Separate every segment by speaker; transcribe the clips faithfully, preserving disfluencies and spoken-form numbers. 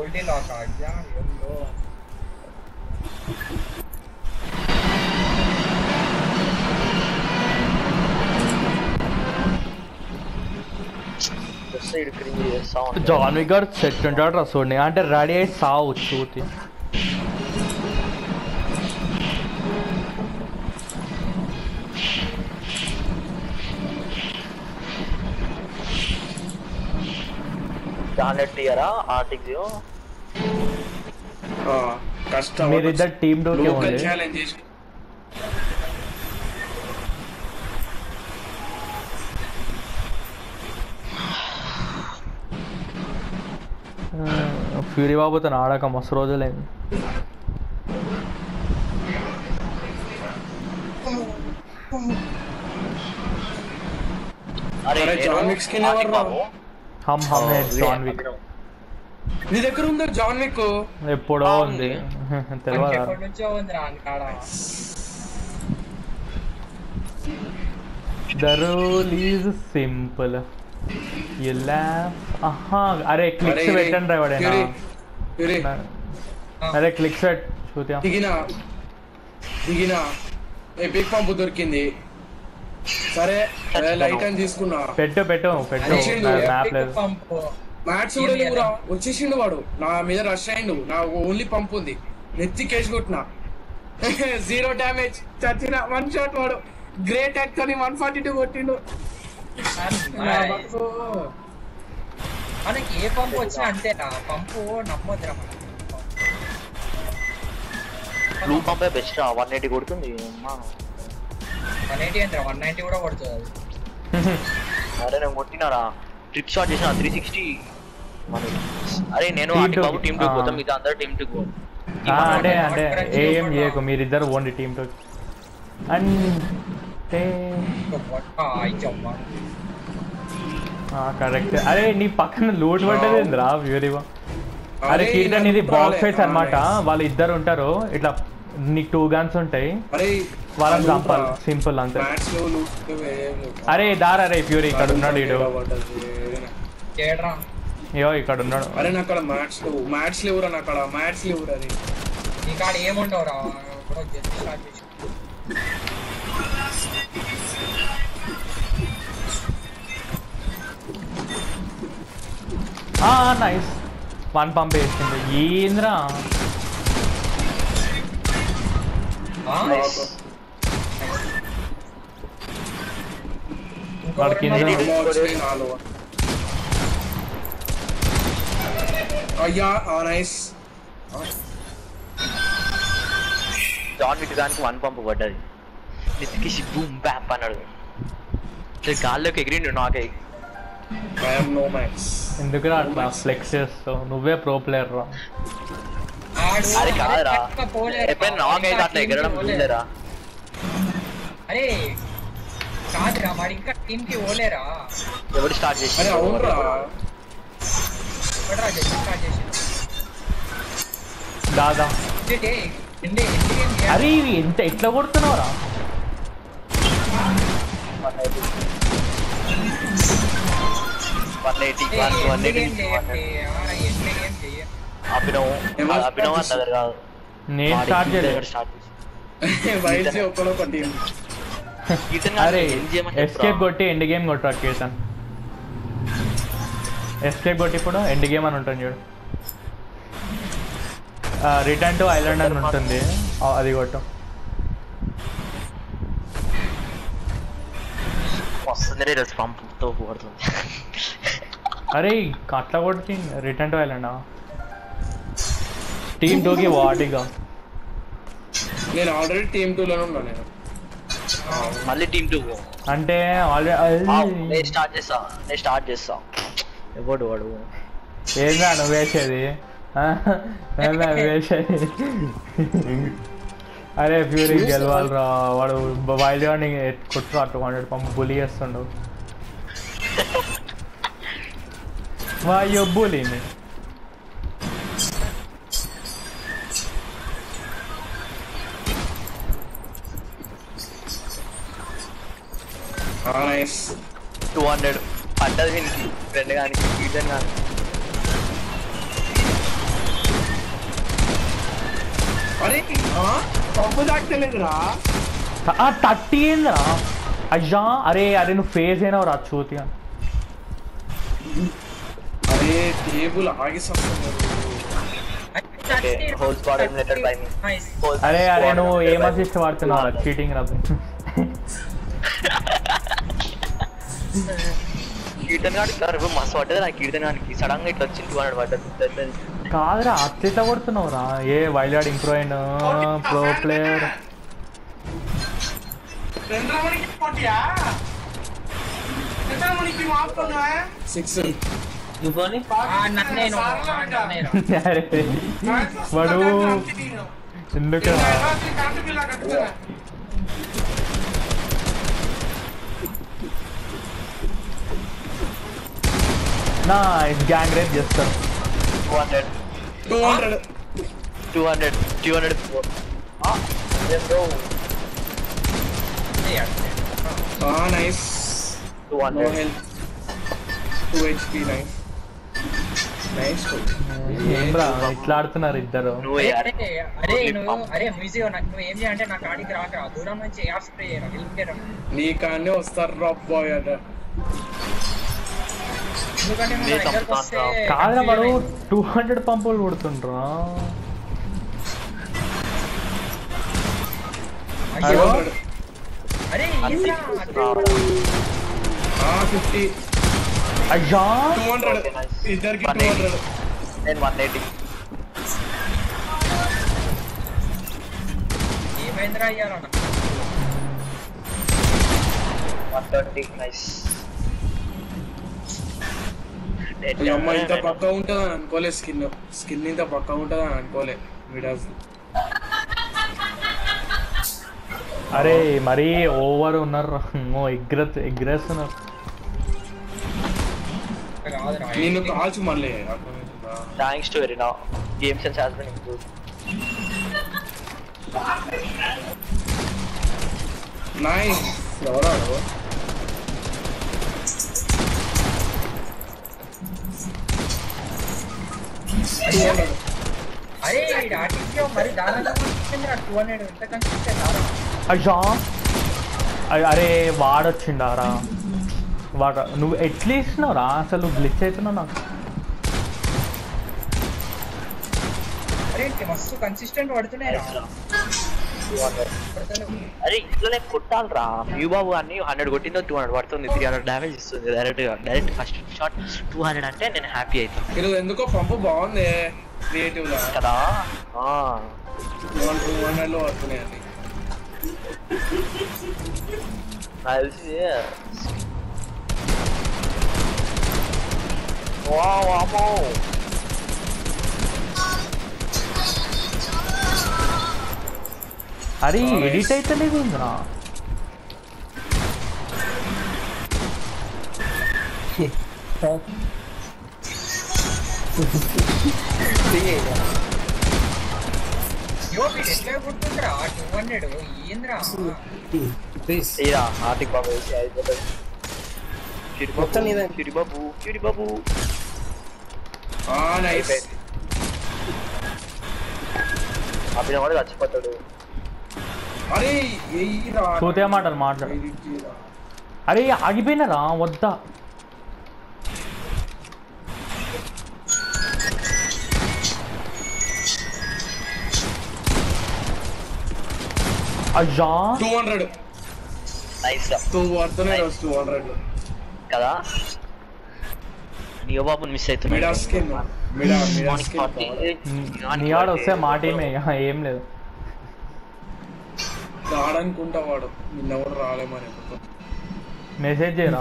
Speaker 1: Multi lock आ गया yellow
Speaker 2: side cringy sound
Speaker 3: జాన్ విగర్ సెట్ ఉంటాడు రా చూడండి అంటే రెడీ అయి సావు చూతి
Speaker 2: జానెట్ ఇయరా ఆర్టిక్సియో
Speaker 4: ఆ కష్టం
Speaker 3: మీరిద్దరు టీమ్ డోకే ఉంది
Speaker 4: ఛాలెంజ్ చేసి
Speaker 3: ఫ్యూరీ బాబుతో ఆడాక మస్తు రోజులైంది
Speaker 2: అరే
Speaker 4: జాన్ విక్ స్కిన్ ఎవరు రా
Speaker 3: హమ్ హమ్ జాన్ విక్
Speaker 4: నీ దగ్గర ఉందా జాన్ విక్
Speaker 3: ఎప్పుడో ఉంది తెలియదా
Speaker 1: ఎప్పటి నుంచో ఉంది రా అన్కాడ
Speaker 3: The rule is simple. You laugh. aha అరే క్లిక్స్ పెట్టండి రా ఎవడైనా అరే క్లిక్స్ పెట్ చూద్దాం
Speaker 4: దిగినా దిగినా ఎపిక్ పంపు దొరికింది సరే లైట్ అని తీసుకున్నా
Speaker 3: పెట్టు పెట్టు పెట్టు మ్యాప్ లేదు
Speaker 4: మ్యాట్స్ కూడా లేవురా వచ్చేసిండు వాడు నా మీద రష్ అయిండు నా ఓన్లీ పంపు ఉంది నెత్తి కేసు కొట్టినా జీరో డ్యామేజ్ చచ్చిన వన్ షాట్ వాడు great act one forty two కొట్టిండు
Speaker 1: మనకి ఏ పంపు వచ్చినా అంతేనా పంపు నమ్మొద్దురా
Speaker 2: బ్లూ పంపే బెస్ట్ రా వన్ ఎయిటీ కొడుతుంది
Speaker 1: వన్ ఎయిటీ అంటే వన్ నైన్టీ కూడా కొడుతుంది అది
Speaker 2: అరే నేను కొట్టినారా ట్రిక్ షాట్ చేసిన త్రీ సిక్స్టీ అరే నేను ఆటి బాబు టీమ్ టూ పోతాం మిగతా అందరూ టీమ్ టూ పోతాం
Speaker 3: అంటే అంటే ఏం చేయకు మీరిద్దరు ఓన్లీ టీమ్ టూ అంటే కరెక్ట్ అరే నీ పక్కన లూట్ పడ్డది రా వ్యూరివా అరే కీర్తన్ ఇది బాక్స్ ఫైట్స్ అన్నమాట వాళ్ళు ఇద్దరు ఉంటారు ఇట్లా నీకు టూ గన్స్ ఉంటాయి వాళ్ళని చంపాలి సింపుల్ అంతే అరే దారా రే ప్యూరి ఇక్కడ ఉన్నాడు ఇడు అయ్యో ఇక్కడ ఉన్నాడు
Speaker 4: అరే నాకు అక్కడ మ్యాట్స్ లేవు మ్యాట్స్ లేవురా నాకు అక్కడ మ్యాట్స్ లేవురా అది
Speaker 1: నీ కాడ ఏముండవురా ఇప్పుడు జస్ట్ స్టార్ట్ చేసి
Speaker 3: ఆ నైస్ వన్ పంప్ వేసింది ఏంద్రా వాడు కింద
Speaker 4: అయ్యా నైస్
Speaker 2: జాన్ విక్ దానికి వన్ పంప్ పడ్డది నెత్తికి బూమ్ బ్యాప్ అన్నాడు గాల్లోకి ఎగిరిండు నాకే
Speaker 3: ఎందుకురా అట్లా ఫ్లెక్స్ చేస్తావు నువ్వే ప్రో ప్లేయర్ రా
Speaker 2: అరే కాదురా ఎప్పుడైనా నాకైతే అట్లా ఎగరడం చూడలేరా
Speaker 1: అరే కాదురా వాడు ఇంకా టీమ్ కి ఓలేరా
Speaker 2: ఎవరు స్టార్ట్ చేసి
Speaker 4: అరే అవునురా
Speaker 1: ఎవడరా జస్ట్ స్టార్ట్ చేసి
Speaker 3: దాదా అరే ఇవి ఎంత ఎట్లా కొడుతున్నావురా
Speaker 2: one eighty one eighty Abhinav Abhinav అన్నది కాదు
Speaker 3: నేను స్టార్ట్ చేయలేదు
Speaker 2: స్టార్ట్
Speaker 4: వైద్య ఒక్కడో పట్టి
Speaker 3: అరే ఎస్కేప్ కొట్టి ఎండ్ గేమ్ కొట్టరా కీర్తన్ ఎస్కేప్ కొట్టి ఇప్పుడు ఎండ్ గేమ్ అని ఉంటుంది చూడు రిటర్న్ టు ఐలాండ్ అని ఉంటుంది అది కొట్టు
Speaker 2: వస్తుంది రోజు పంపుతో కొడుతుంది
Speaker 3: అరే అట్లా కొట్టి రిటర్న్ టు ఐలాండా టీమ్ టూకి వాటిగా
Speaker 4: నేను ఆల్రెడీ టీమ్ టూ లోనే ఉన్నా నేను
Speaker 2: మళ్ళీ టీమ్ టూ
Speaker 3: అంటే ఆల్రెడీ
Speaker 2: స్టార్ట్ చేస్తా నేను స్టార్ట్ చేస్తా ఎవడు వాడు
Speaker 3: ఏందా నువ్వు వేసేది వేసేది అరే ఫ్యూరీ గెలవాలి రా వాడు వైల్డ్ గార్డ్ని కొట్టురా టూ హండ్రెడ్ పంపు బులి చేస్తుండు వాయో బులిని
Speaker 2: టూ హండ్రెడ్ పడ్డది వీనికి ఫ్రెండ్ కానీ రీజన్ కానీ
Speaker 4: అరే పంపు తాకలేదురా
Speaker 3: థర్టీ ఏందిరా అయ్యా అరే అరే నువ్వు ఫేస్ అయినావు రా చూతిగా
Speaker 4: అరే టేబుల్ ఆగిస్తుంది
Speaker 3: అరే అరే నువ్వు ఏం అసిస్ట్ వాడుతున్నావు చీటింగ్ రా
Speaker 2: కీర్తన్ గారు మస్తు పడ్డది నా కీర్తన్ గారికి సడన్ గా ఇట్లా వచ్చింది టూ హండ్రెడ్ పడ్డది
Speaker 3: కాదురా అట్లా కొడుతున్నావు రా ఏ వైల్డ్ కార్డ్ ఇంప్రూవ్ అయిన ప్రో ప్లేయర్
Speaker 4: సిక్స్
Speaker 3: వాడు ఎందుకు నా గ్యాంగ్ రేప్ చేస్తారు
Speaker 2: two hundred
Speaker 4: two hundred
Speaker 2: two hundred two hundred
Speaker 4: nice
Speaker 2: two
Speaker 4: no
Speaker 2: hundred
Speaker 4: health two HP nice nice
Speaker 3: ఏం రా ఇట్లా ఆడుతున్నారు ఇద్దరు
Speaker 2: నువ్వు
Speaker 1: అరే అరే నువ్వు అరే మ్యూజిక్ నాకు నువ్వు ఏం చేయాలంటే నా కాడికి రాక దూరం నుంచి ఎయిర్ స్ప్రే చేయరా వెళ్ళిపోయారా
Speaker 4: నీ కానే వస్తారు రాబోయ్ అట
Speaker 1: ఎందుకంటే మన దగ్గరకు వస్తే
Speaker 3: కాదురా వాడు టూ హండ్రెడ్ పంపులు కొడుతుండ్రా
Speaker 1: అయ్యో అరే ఏంట్రా
Speaker 4: ఫిఫ్టీ
Speaker 3: అయ్యా
Speaker 4: టూ హండ్రెడ్ ఇద్దరికి టూ హండ్రెడ్
Speaker 2: నేను వన్ ఎయిటీ
Speaker 1: ఏమైందిరా అయ్యారా
Speaker 2: వన్ థర్టీ నైస్
Speaker 4: ఈ అమ్మ ఇంత పక్క ఉంటుందని అనుకోలే స్కిన్ స్కిన్ ఇంత పక్క ఉంటుందని అనుకోలే విడాస్
Speaker 3: అరే మరీ ఓవర్ ఉన్నారు ఎగ్రె ఎగ్రేస్తున్నారు
Speaker 1: కాదురా
Speaker 4: నేను కాల్చు మళ్ళీ
Speaker 2: thanks to arena game sense has been improved
Speaker 4: nice ఎవరాడు
Speaker 1: అరే ఆర్టిస్ట్లో మరి దానిలో వచ్చిందిరా టూ హండ్రెడ్ ఎంత కన్సిస్టెంట్ ఆరా
Speaker 3: అయ్యా అయ్ అరే వాడొచ్చిండారా వాడు నువ్వు ఎట్లా ఇస్తున్నావురా అసలు గ్లిచ్ అవుతున్నావు నాకు
Speaker 1: అరే మస్తు కన్సిస్టెంట్ పడుతున్నాయి
Speaker 2: అరే ఇట్లనే కొట్టాలరా యూ బాబు అన్ని హండ్రెడ్ కొట్టిందో టూ హండ్రెడ్ పడుతుంది త్రీ హండ్రెడ్ డ్యామేజ్ ఇస్తుంది డైరెక్ట్ గా direct first shot two hundred అంటే నేను హ్యాపీ అవుతాను
Speaker 4: ఈరోజు ఎందుకో పంపు బాగుంది క్రియేటివ్ గా
Speaker 2: కదా
Speaker 4: టూ హండ్రెడ్ లో వస్తున్నాయి అన్ని
Speaker 2: నాకు తెలిసి వావ్ అమ్మో
Speaker 3: అరే ఎడిట్ అయితే లేదురా
Speaker 1: యో వీడు ఎట్లా కొడుతుందిరా టూ హండ్రెడ్ ఏంద్రా
Speaker 2: తీరా ఆర్టిక్ బాబు వేసి అయిపోతుంది చిరిబాబు చిరిబాబు చిరిబాబు
Speaker 4: నైస్
Speaker 2: అభిన కూడా చచ్చిపోతాడు
Speaker 4: అరే
Speaker 3: చూతే మాటలు మాట్లాడు అరే ఆగిపోయినారా వద్దా అయ్యా
Speaker 4: టూ హండ్రెడ్
Speaker 2: నైస్
Speaker 4: టూ పడుతున్నాయి రోజు టూ హండ్రెడ్
Speaker 2: కదా నియో బాబుని మిస్ అవుతున్నాడు
Speaker 4: మిడా స్కిన్ మిడా మిడా స్కిన్
Speaker 3: నీ ఆడ వస్తే మా టీమే ఇక ఏం లేదు
Speaker 4: రాడనుకుంటా వాడు నిన్న కూడా రాలేమని
Speaker 3: మెసేజ్ చేయరా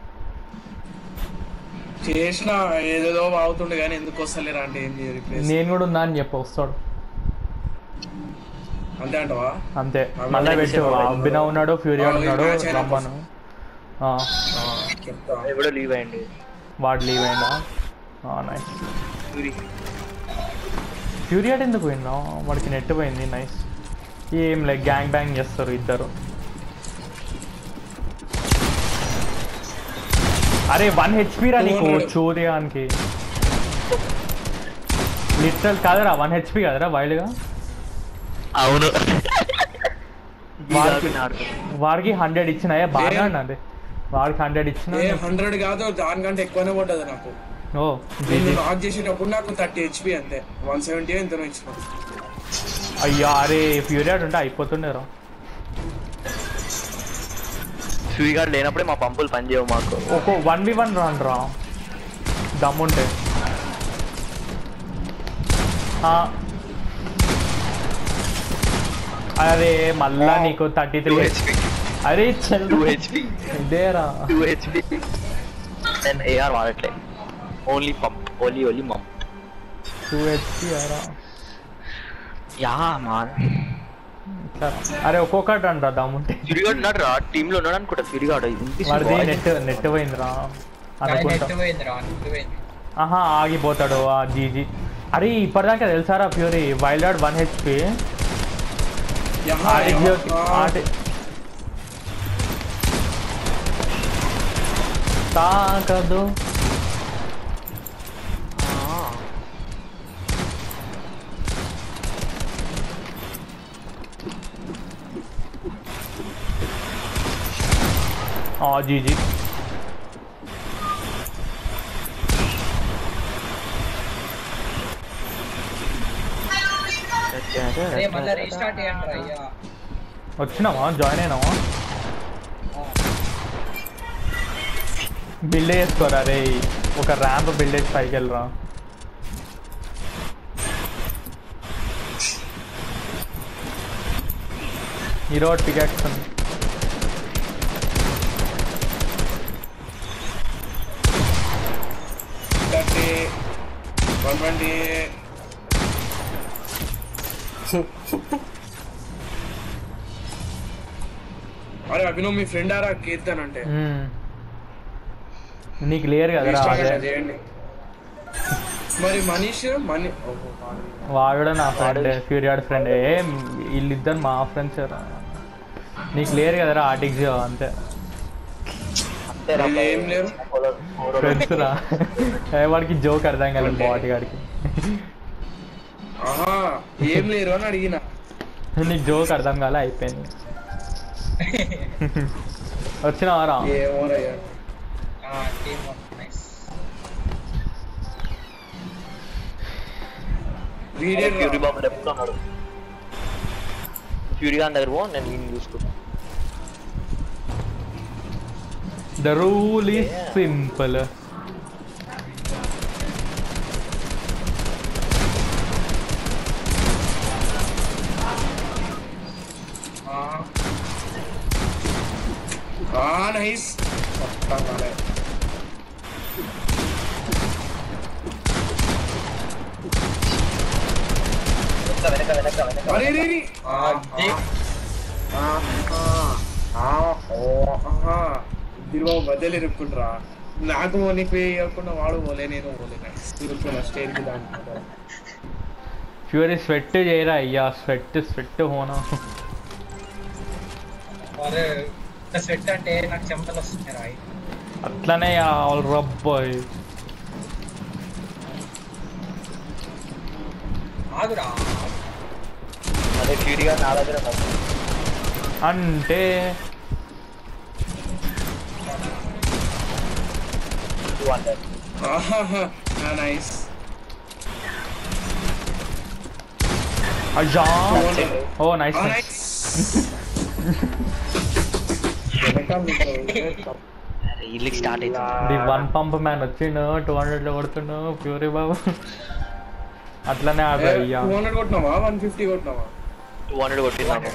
Speaker 4: చేసిన ఏదేదో బాగుతుండే కానీ ఎందుకు వస్తలేరా అంటే ఏం రిప్లేస్
Speaker 3: నేను కూడా ఉన్నా అని చెప్పి వస్తాడు
Speaker 4: అంతే అంటవా
Speaker 3: అంతే మళ్ళీ పెట్టు అభినవ్ ఉన్నాడు ఫ్యూరియా ఉన్నాడు రమ్మను
Speaker 4: చెప్తా
Speaker 2: ఎవడో లీవ్ అయ్యండి
Speaker 3: వాడు లీవ్ అయిందా నైస్ ఫ్యూరియా ఎందుకు పోయిందా వాడికి నెట్ పోయింది నైస్ ఏం లైక్ గ్యాంగ్ బ్యాంగ్ చేస్తారు ఇద్దరు అరే వన్ హెచ్పి రా నీకు చూడడానికి లిటరల్ కాదరా వన్ హెచ్పి కదరా వైల్డ్గా
Speaker 2: అవును
Speaker 3: వాడికి వాడికి హండ్రెడ్ ఇచ్చినాయే బాగా అన్నది వాడికి హండ్రెడ్ ఇచ్చిన
Speaker 4: హండ్రెడ్ కాదు దానికంటే ఎక్కువనే పడ్డది నాకు.
Speaker 3: ఓ
Speaker 4: నేను లాక్ చేసేటప్పుడు నాకు థర్టీ హెచ్పి అంతే, వన్ సెవెంటీ ఎంతనో ఇచ్చిన.
Speaker 3: అయ్యో అరే ఫ్యూరియడ్ ఉంటే అయిపోతుండేరా.
Speaker 2: ఫ్యూరిగాడ్ లేనప్పుడే మా పంపులు పనిచేయవు మాకు.
Speaker 3: ఒక వన్ వి వన్ రన్ రా దమ్ముంటే. అరే మళ్ళా నీకు థర్టీ త్రీ హెచ్పి. అరే
Speaker 2: టూ హెచ్పి
Speaker 3: ఇదేరా
Speaker 2: టూ హెచ్పి. నేను ఏఆర్ వాడట్లే, only pump, only only pump.
Speaker 3: Two HP అరా
Speaker 2: యా మాన్.
Speaker 3: అరే ఒక్కొక్కటి అంట దమ్ముంటే.
Speaker 2: ఫ్యూరిగాడ్ ఉన్నాడు రా టీమ్ లో ఉన్నాడు అనుకుంటా. ఫ్యూరిగాడ్
Speaker 3: వాడిది నెట్ నెట్ పోయిందిరా అనుకుంటా. ఆహా ఆగిపోతాడు ఆ జీజీ. అరే ఇప్పటిదాకా తెలుసారా Fury wild card one HP తాకదు. జీజీ వచ్చినావా జాయిన్ అయినావా? బిల్డ్ చేసుకోరా రే, ఒక ర్యాంప్ బిల్డ్ చేసి పైకి వెళ్ళరా. Hero tickets
Speaker 4: one twenty. అరే అభినవ్ మీ ఫ్రెండ్ ఆరా కీర్తన్ అంటే?
Speaker 3: నీకు లేరు కదరా
Speaker 4: చేయండి. మరి మనీష్ మనీ
Speaker 3: వాడు నా ఫ్రెండ్, ఫ్యూరియాడ్ ఫ్రెండ్. ఏ వీళ్ళిద్దరు మా ఫ్రెండ్స్. నీకు లేరు కదరా ఆర్టిక్స్ అంతే.
Speaker 4: ఏం లేరు
Speaker 3: ఫ్రెండ్స్ రా. వాడికి జోక్ అర్థం కాలేదు బాటి గాడికి.
Speaker 4: ఏం లేరు అని అడిగిన.
Speaker 3: నీకు జోక్ అర్థం కాలే అయిపోయింది. వచ్చినావారా?
Speaker 2: ఫ్యూరీ బాబు లెఫ్ట్ ఉన్నాడు. ఫ్యూరీ గాని దగ్గర పో, నేను వీడిని చూసుకుంటా.
Speaker 3: The rule is simple.
Speaker 4: Ah, nice. అరే రే రే ఇద్దరు మధ్యలో ఇరుక్కుంటారా? నాకు నీకు ఇవ్వకుండా వాడు పోలే, నేను పోలే. ఇరుక్కున్నా స్టేర్కి దాంట్లో.
Speaker 3: ఫ్యూరీ స్వెట్ చేయరా అయ్యా, స్వెట్ స్వెట్ హోనా.
Speaker 1: స్వెట్ అంటే నాకు చెమటలు వస్తున్నాయి.
Speaker 3: అట్లనే రబ్బాయ్
Speaker 1: ఆగురా.
Speaker 2: అదే ఫ్యూరీగా నా దగ్గర
Speaker 3: అంటే
Speaker 4: నైస్.
Speaker 3: అయ్యా ఓ నైస్.
Speaker 2: ఇల్లుకి స్టార్ట్ అయింది.
Speaker 3: వన్ పంప్ మ్యాన్ వచ్చిండు, టూ హండ్రెడ్ లో కొడుతుండు ప్యూరీ బాబు. అట్లనే ఆడు అయ్యా.
Speaker 4: టూ హండ్రెడ్ కొట్టినావా వన్ ఫిఫ్టీ కొట్టినావా?
Speaker 2: టూ హండ్రెడ్ కొట్టినాము.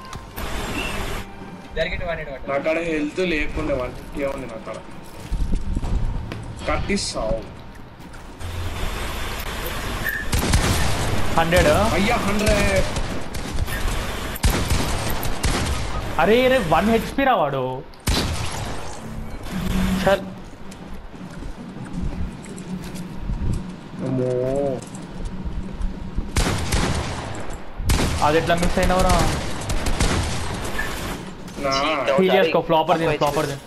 Speaker 4: నా కాడ హెల్త్ లేకుండా వన్ ఫిఫ్టీ ఉంది నా కాడ. కట్టిస్తావు
Speaker 3: హండ్రెడ్.
Speaker 4: అయ్యా హండ్రెడ్.
Speaker 3: అరే రే వన్ హెచ్పి రా వాడు. చల్ అది ఎట్లా మిస్ అయినవరా? హీల్ చేసుకో. ఫ్లాపర్ దీని ఫ్లాపర్ దీని.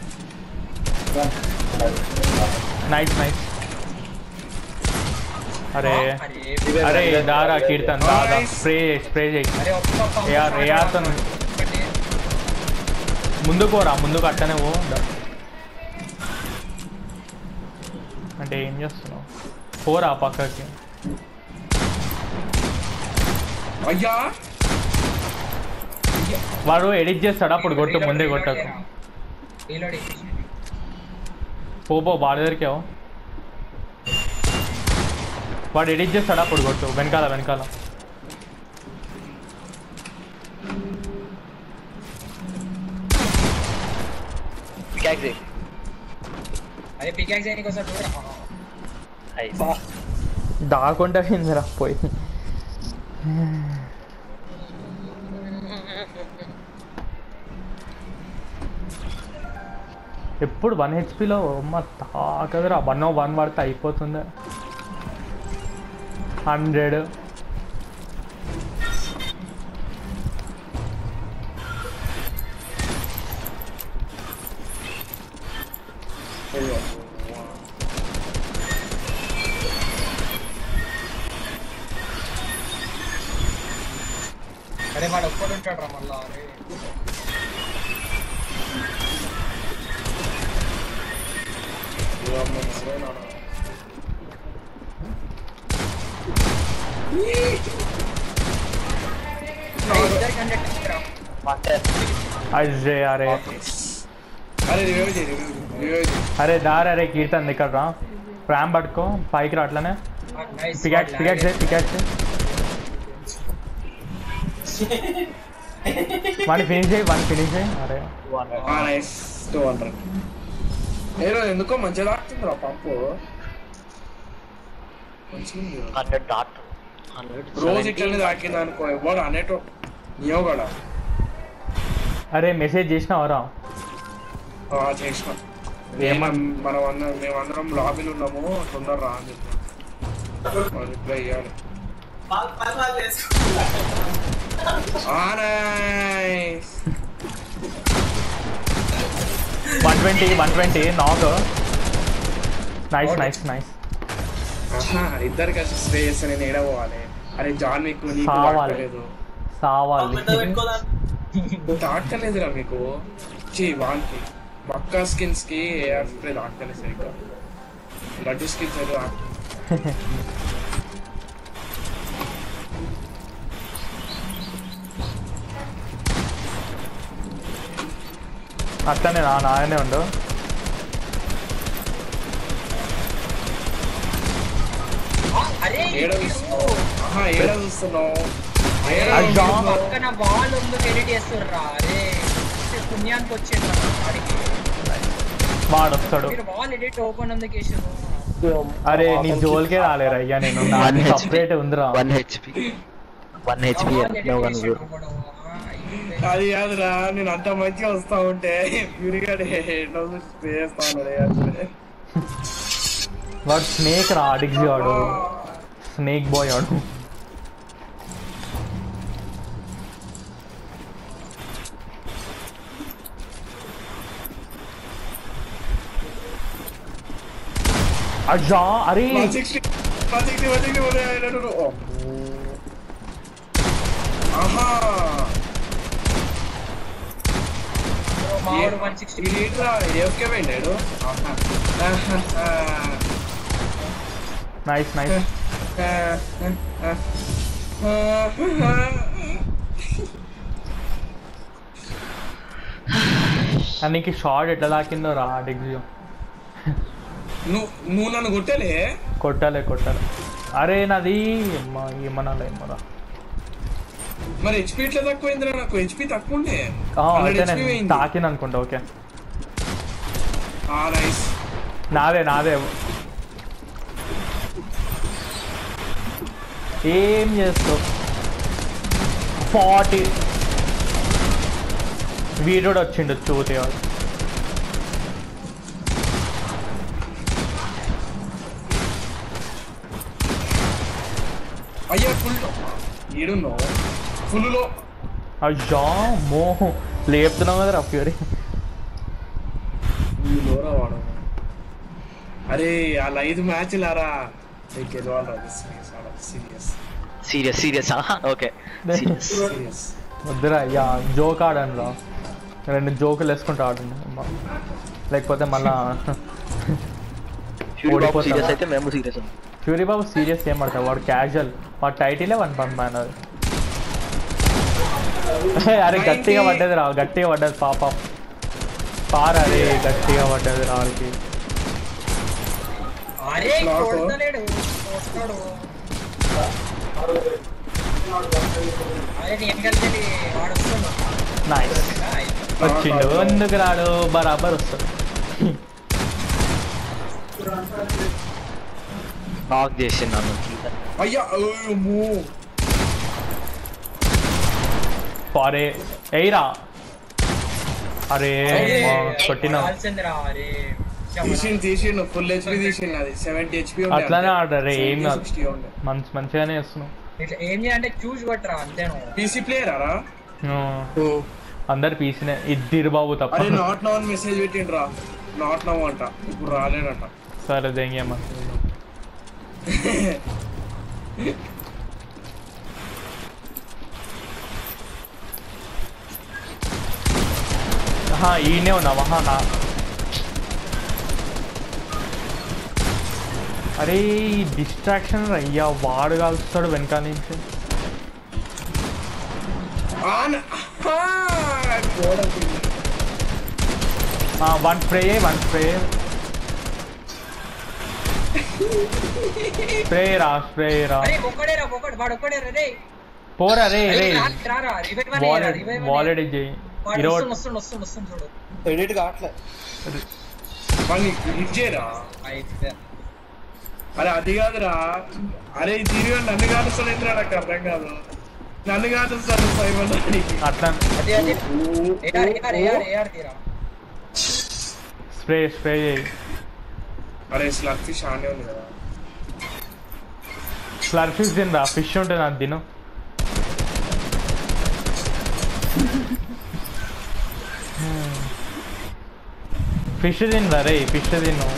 Speaker 3: Nice nice. అరే
Speaker 1: అరే
Speaker 3: అరే దారా కీర్తన్ దాదా స్ప్రే స్ప్రే చేయి
Speaker 1: అరే ఒక్క పంపు
Speaker 3: ఏఆర్ ఏఆర్తో
Speaker 1: ఒకటి.
Speaker 3: ముందుకు పోరా ముందుకు అట్టనే పో అంటే ఏం చేస్తున్నావు పోరా పక్కకి
Speaker 4: అయ్యా
Speaker 3: వాడు ఎడిట్ చేస్తాడు అప్పుడు కొట్టు ముందే కొట్టకు
Speaker 1: రీలోడ్ చేసి.
Speaker 3: పో పో బాడ దొరికావు వాడు ఎడిట్ చేస్తాడు అప్పుడు కొట్టు వెనకాల వెనకాల
Speaker 2: పికాక్స్
Speaker 1: అరే పికాక్స్ చేయడానికి వస్తాడు చూడరా.
Speaker 3: దాకుంటా కిందరా పోయి ఎప్పుడు వన్ హెచ్పిలో అమ్మ తాకదురా వన్ ఓ వన్ పడితే అయిపోతుంది హండ్రెడ్
Speaker 1: అరే వాడు ఒక్కడు ఉంటాడు రా మళ్ళా. అరే ఇద్దరికి హండ్రెడ్ తీసుకురా.
Speaker 3: అజయ్ అరే
Speaker 4: అరే రివైవ్ చేయి రివైవ్ చేయి
Speaker 3: అరే దారి అరే కీర్తన్ ఇక్కడ రా ప్రామ్ పట్టుకో పైకి రా అట్లనే
Speaker 1: nice
Speaker 3: pickaxe pickaxe pickaxe one finish చేయి వన్ ఫినిష్ చేయి అరే
Speaker 4: నైస్ టూ హండ్రెడ్ ఏదో ఎందుకో మంచిగా తాకుతుంది రా పంపు
Speaker 2: హండ్రెడ్ డాట్ హండ్రెడ్
Speaker 4: రోజు ఇట్లనే తాకింది అనుకో ఎవడు అనేటో నీయో కూడా
Speaker 3: అరే మెసేజ్ చేసినావరా
Speaker 4: చేసిన
Speaker 3: ఏమన్
Speaker 4: మనం అందరం మేమందరం లాబీలు ఉన్నాము తొందర రా అని చెప్పి రిప్లై ఇవ్వాలి
Speaker 3: one twenty one twenty knock nice nice nice
Speaker 4: ఇద్దరు కలిసి స్టే చేస్తే నేను ఏడ పోవాలి అరే జాన్ మీకు నీకు
Speaker 3: సావాలి.
Speaker 4: తాకలేదు
Speaker 3: సావాలి
Speaker 4: తాకలేదురా మీకు చీ వానికి మక్కా స్కిన్స్ కి ఏఆర్ స్ప్రే తాకలేదు సరిగ్గా లడ్డు స్కిన్స్ అయితే తాకుతుంది
Speaker 3: అట్లనే నా నాయనే ఉండు
Speaker 1: అరే
Speaker 4: ఏడ చూస్తున్నావు ఆహా ఏడ చూస్తున్నావు ఏడ
Speaker 3: అయ్యా.
Speaker 4: చూస్తున్నావు?
Speaker 1: పక్కన బాల్ ఎందుకు ఎడిట్ చేస్తుర్రా. అరే పుణ్యానికి వచ్చిండ్రా వాడికి.
Speaker 3: వాడు వస్తాడు
Speaker 1: మీరు బాల్ ఎడిట్ ఓపెన్ ఎందుకు వేసారు.
Speaker 3: అరే నీ జోలికే రాలేరా అయ్యా నేను
Speaker 2: One H P.
Speaker 3: సపరేట్ ఉందిరా
Speaker 2: వన్ హెచ్పి వన్ హెచ్పి
Speaker 4: అది కాదురా నేను అంత మంచిగా వస్తా ఉంటే ప్యూరిగాడు ఎన్నో స్ప్రే చేస్తాను
Speaker 3: వాడు స్నేక్ రా అడిగ్జి వాడు స్నేక్ బాయ్ వాడు అజ్జా అరే
Speaker 4: ఆహా
Speaker 1: మావాడు వన్ సిక్స్టీ
Speaker 4: ఏఫ్కే పోయిండాడు
Speaker 3: నైస్ నైస్ నీకు షార్ట్ ఎట్లా తాకిందో రా అడిగ్జి
Speaker 4: నువ్వు నువ్వు నన్ను కొట్టలే
Speaker 3: కొట్టాలే కొట్టాలి అరే నాది ఏమ్మా ఏమనాలి ఏమరా
Speaker 4: మరి హెచ్పి ఎట్లా తక్కువైందిరా నాకు హెచ్పి తక్కువ ఉండే
Speaker 3: అయితే నేను తాకిన అనుకుంటా ఓకే
Speaker 4: నైస్
Speaker 3: నాదే నాదే ఏం చేస్తావు ఫార్టీ వీడియో వచ్చిండు చూతే వాడు
Speaker 4: అయ్యా ఫుల్ ఏడున్నావు ఫుల్లో
Speaker 3: అయ్యా మో లేపుతున్నావు కదా ఫ్యూరీ
Speaker 4: లోరా వాడు అరే వాళ్ళ ఐదు మ్యాచ్లారా serious
Speaker 2: serious serious okay serious
Speaker 4: serious
Speaker 3: వద్దురా అయ్యా జోక్ ఆడండి రా రెండు జోకులు వేసుకుంటూ ఆడండి లేకపోతే మళ్ళా
Speaker 2: సీరియస్ అయితే మేము సీరియస్
Speaker 3: ఫ్యూరీ బాబు సీరియస్ ఏం పడతావు వాడు క్యాజువల్ వాడు టైటిలే వన్ పంప్ మ్యాన్ అది అరే గట్టిగా పడ్డది రా గట్టిగా పడ్డది పాప పార్ అరే గట్టిగా పడ్డది రా వాళ్ళకి వచ్చిండు ఎందుకు రాడు బరాబర్ వస్తాడు
Speaker 2: నాక్ చేసినాను
Speaker 4: అయ్యా
Speaker 3: పారే ఎయిరా అరే కొట్టినా
Speaker 4: తీసిండు తీసిండు ఫుల్ హెచ్పి తీసిండు అది సెవెంటీ హెచ్పి
Speaker 3: అట్లానే ఆడరే ఏం కాదు మంచి మంచిగానే వేస్తున్నావు
Speaker 1: ఏం చేయాలంటే చూసి కొట్టరా అంతేను
Speaker 4: పీసీ ప్లేయరా రా
Speaker 3: అందరు పీసీనే ఇద్దరు బాబు తప్ప
Speaker 4: అరే నాట్ నౌ అని మెసేజ్ పెట్టిండ్రా నాట్ నౌ అంట ఇప్పుడు రాలేడంట
Speaker 3: సరే దెంగేమ్మా ఈయనే ఉన్నావా నా అరే డిస్ట్రాక్షన్ అయ్యా వాడు కాల్స్తాడు వెనకాల నుంచి one spray one spray spray రా స్ప్రే రా పోరా రే రే వాలెట్ చెయ్యి
Speaker 4: ఎడిట్ కావట్లే అరే అది కాదురా అరే తిరిగి నన్ను కాలుస్తాడు ఏంటి నాకు అర్థం కాదు నన్ను కాలుస్తాడు సైబర్
Speaker 3: అట్లా స్ప్రే స్ప్రే చేయి
Speaker 4: అరే స్లర్ ఫిష్ ఆనే ఉంది కదా
Speaker 3: స్లర్ ఫిష్ తినరా ఫిష్ ఉంటుంది నాకు తిను ఫిష్ తినరా రే ఫిష్ తిను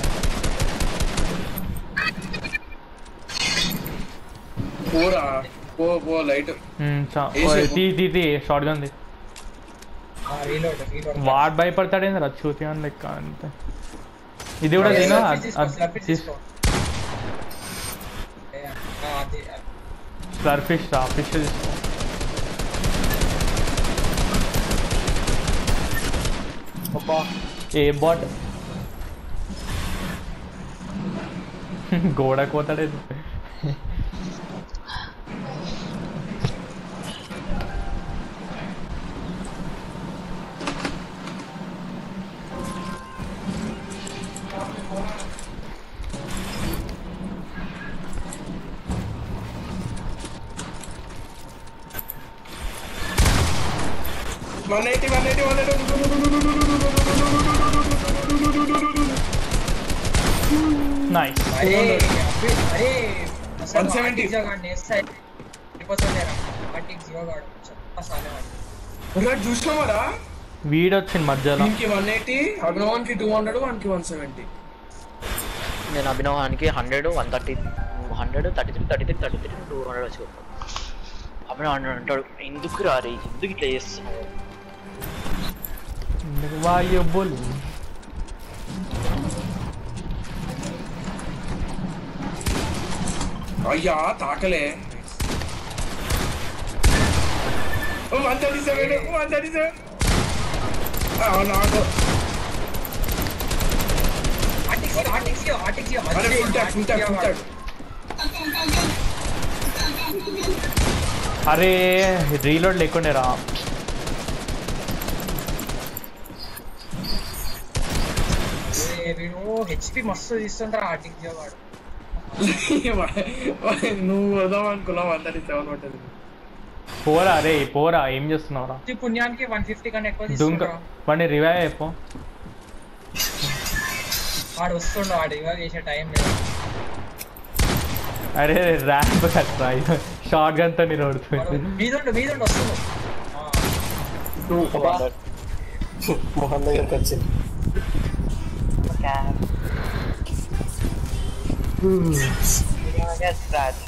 Speaker 4: పోరా పో పో లైట్
Speaker 3: తీ తీ తీ షార్ట్ గన్ ది వాడు భయపడతాడేంది రా చూతి అని లెక్క అంతే ఇది కూడా తిను స్లర్ ఫిష్ రా ఫిష్ తీసుకో ఏ బాట్ గోడకు పోతాడేది
Speaker 4: one eighty one eighty one eighty
Speaker 3: nice
Speaker 1: అరే అరే
Speaker 4: one seventy చూసినావారా
Speaker 3: వీడొచ్చింది మధ్యలో
Speaker 4: దీనికి వన్ ఎయిటీ అభినవానికి టూ హండ్రెడ్ వన్కి వన్ సెవెంటీ
Speaker 2: నేను అభినవానికి hundred one thirty hundred thirty three thirty three thirty three two hundred వచ్చి కొడతాను అభినవ్ హండ్రెడ్ అంటాడు ఎందుకు రారే ఎందుకు ఇట్లా చేస్తున్నావు
Speaker 3: వాయు బోల్
Speaker 4: అయ్యా తాకలే one thirty seven one thirty seven నాకు అరే full tac full tac full tac
Speaker 3: అరే రీలోడ్ లేకుండే రా
Speaker 1: హెచ్పి మస్తు తీస్తుంటారా ఆర్టిక్ వాడు
Speaker 4: నువ్వు వద్దాం అనుకున్నావు వన్ థర్టీ సెవెన్ పట్టదు
Speaker 3: పోరా రే పోరా ఏం చేస్తున్నావురా
Speaker 1: పుణ్యానికి వన్ ఫిఫ్టీ కన్నా ఎక్కువ
Speaker 3: దుంక వాడిని రివైవ్ అయిపో
Speaker 1: వాడు వస్తుండు వాడు రివైవ్ చేసే టైం లేదు
Speaker 3: అరే ర్యాంప్ కట్రా షార్ట్ గన్ తో నేను ఓడుతుంది
Speaker 1: మీదుండు మీదుండు వస్తుండు
Speaker 4: మొహన్ దగ్గరకు వచ్చింది
Speaker 2: Scratch.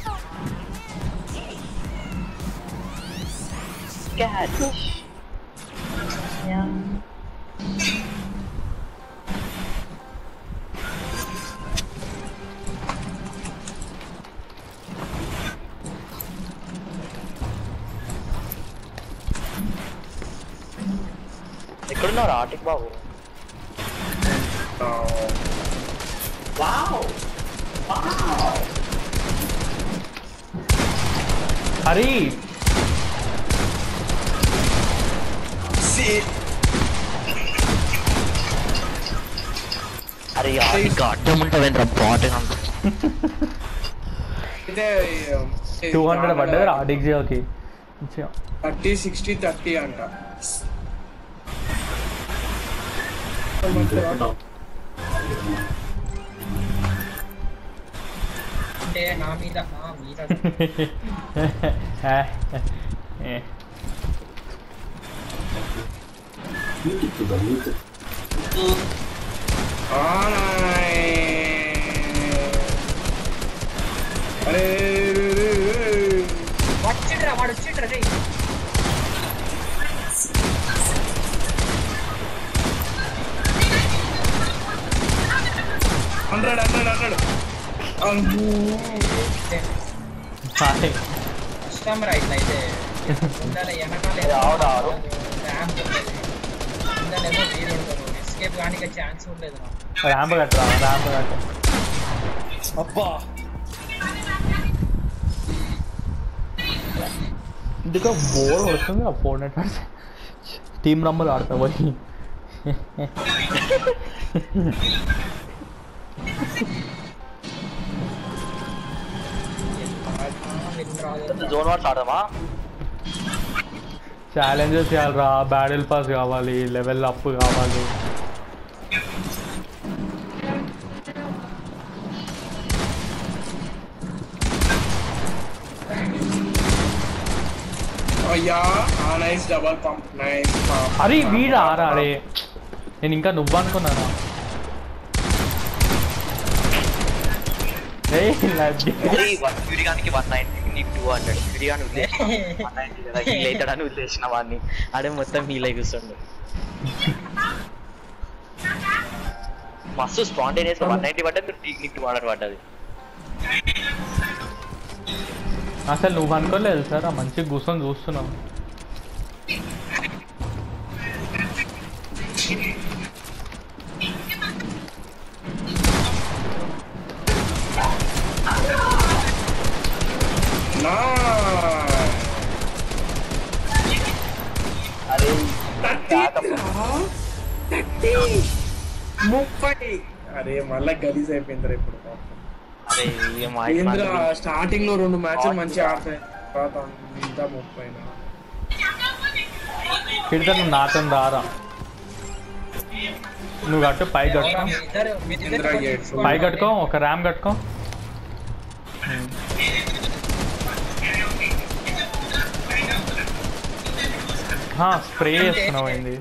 Speaker 2: Catch. Yeah. ఎక్కడున్నారు ఆటిక్ బాబు?
Speaker 4: వావ్ వావ్
Speaker 3: హరి
Speaker 2: అరే ఆటిక్ అడ్డం ఉంటావేంద్ర బాట్
Speaker 4: ఇదే
Speaker 3: టూ హండ్రెడ్ పడ్డది ఆటిక్ జియోకి.
Speaker 4: థర్టీ సిక్స్టీ థర్టీ అంట.
Speaker 1: అంటే నా మీద నా మీద
Speaker 4: అరే
Speaker 1: వచ్చిండ్రా వాడు వచ్చిండ్రా రే.
Speaker 4: హండ్రెడ్ హండ్రెడ్ హండ్రెడ్
Speaker 1: కష్టం రా ఇట్లా అయితే. ఉండాలి వెనకాల ర్యాంప్ ఉంటుంది, ఉండాలేమో వీలు ఉండదు, ఎస్కేప్ కానీ ఛాన్స్ ఉండలేదు.
Speaker 3: ర్యాంప్ కట్టరా ర్యాంప్ కట్ట.
Speaker 4: అబ్బా
Speaker 3: ఇందుక బోర్ వస్తుంది ఆ ఫోర్ నెట్వర్క్స్. టీమ్ నంబర్ ఆడతా పోయి.
Speaker 2: జోన్ వార్స్ ఆడదామా?
Speaker 3: ఛాలెంజెస్ చేయాలరా, బ్యాటిల్ పాస్ కావాలి, లెవెల్ అప్ కావాలి.
Speaker 4: అయ్యా నైస్ డబల్ పంప్ నైస్.
Speaker 3: అరే వీడా ఆరా? అరే నేను ఇంకా నువ్వు అనుకున్నాను.
Speaker 2: విడిగానికి వన్ నైన్టీ నీకు టూ హండ్రెడ్ విడిగాని హీల్ అవుతాడని వదిలేసిన వాడిని. అడే మొత్తం హీల్ అయి కూర్చోండు. మస్తు స్పాంటేనియస్ వన్ నైన్టీ పడ్డది, నీకు టూ హండ్రెడ్ పడ్డది.
Speaker 3: అసలు నువ్వు అనుకోలేదు సార్, మంచిగా కూర్చొని చూస్తున్నావు.
Speaker 4: ముప్పై. అరే మళ్ళా గలీజ్ అయిపోయింది ఇప్పుడు. స్టార్టింగ్ లో రెండు మ్యాచ్లు మంచిగా ఆడతాయి, తర్వాత ఇంత ముప్పై.
Speaker 3: కిడతా నువ్వు నాతో రారా, నువ్వు కట్టు పై కట్టుకో, పై కట్టుకో, ఒక ర్యామ్ కట్టుకో. స్ప్రే చేస్తున్నావు ఏంది?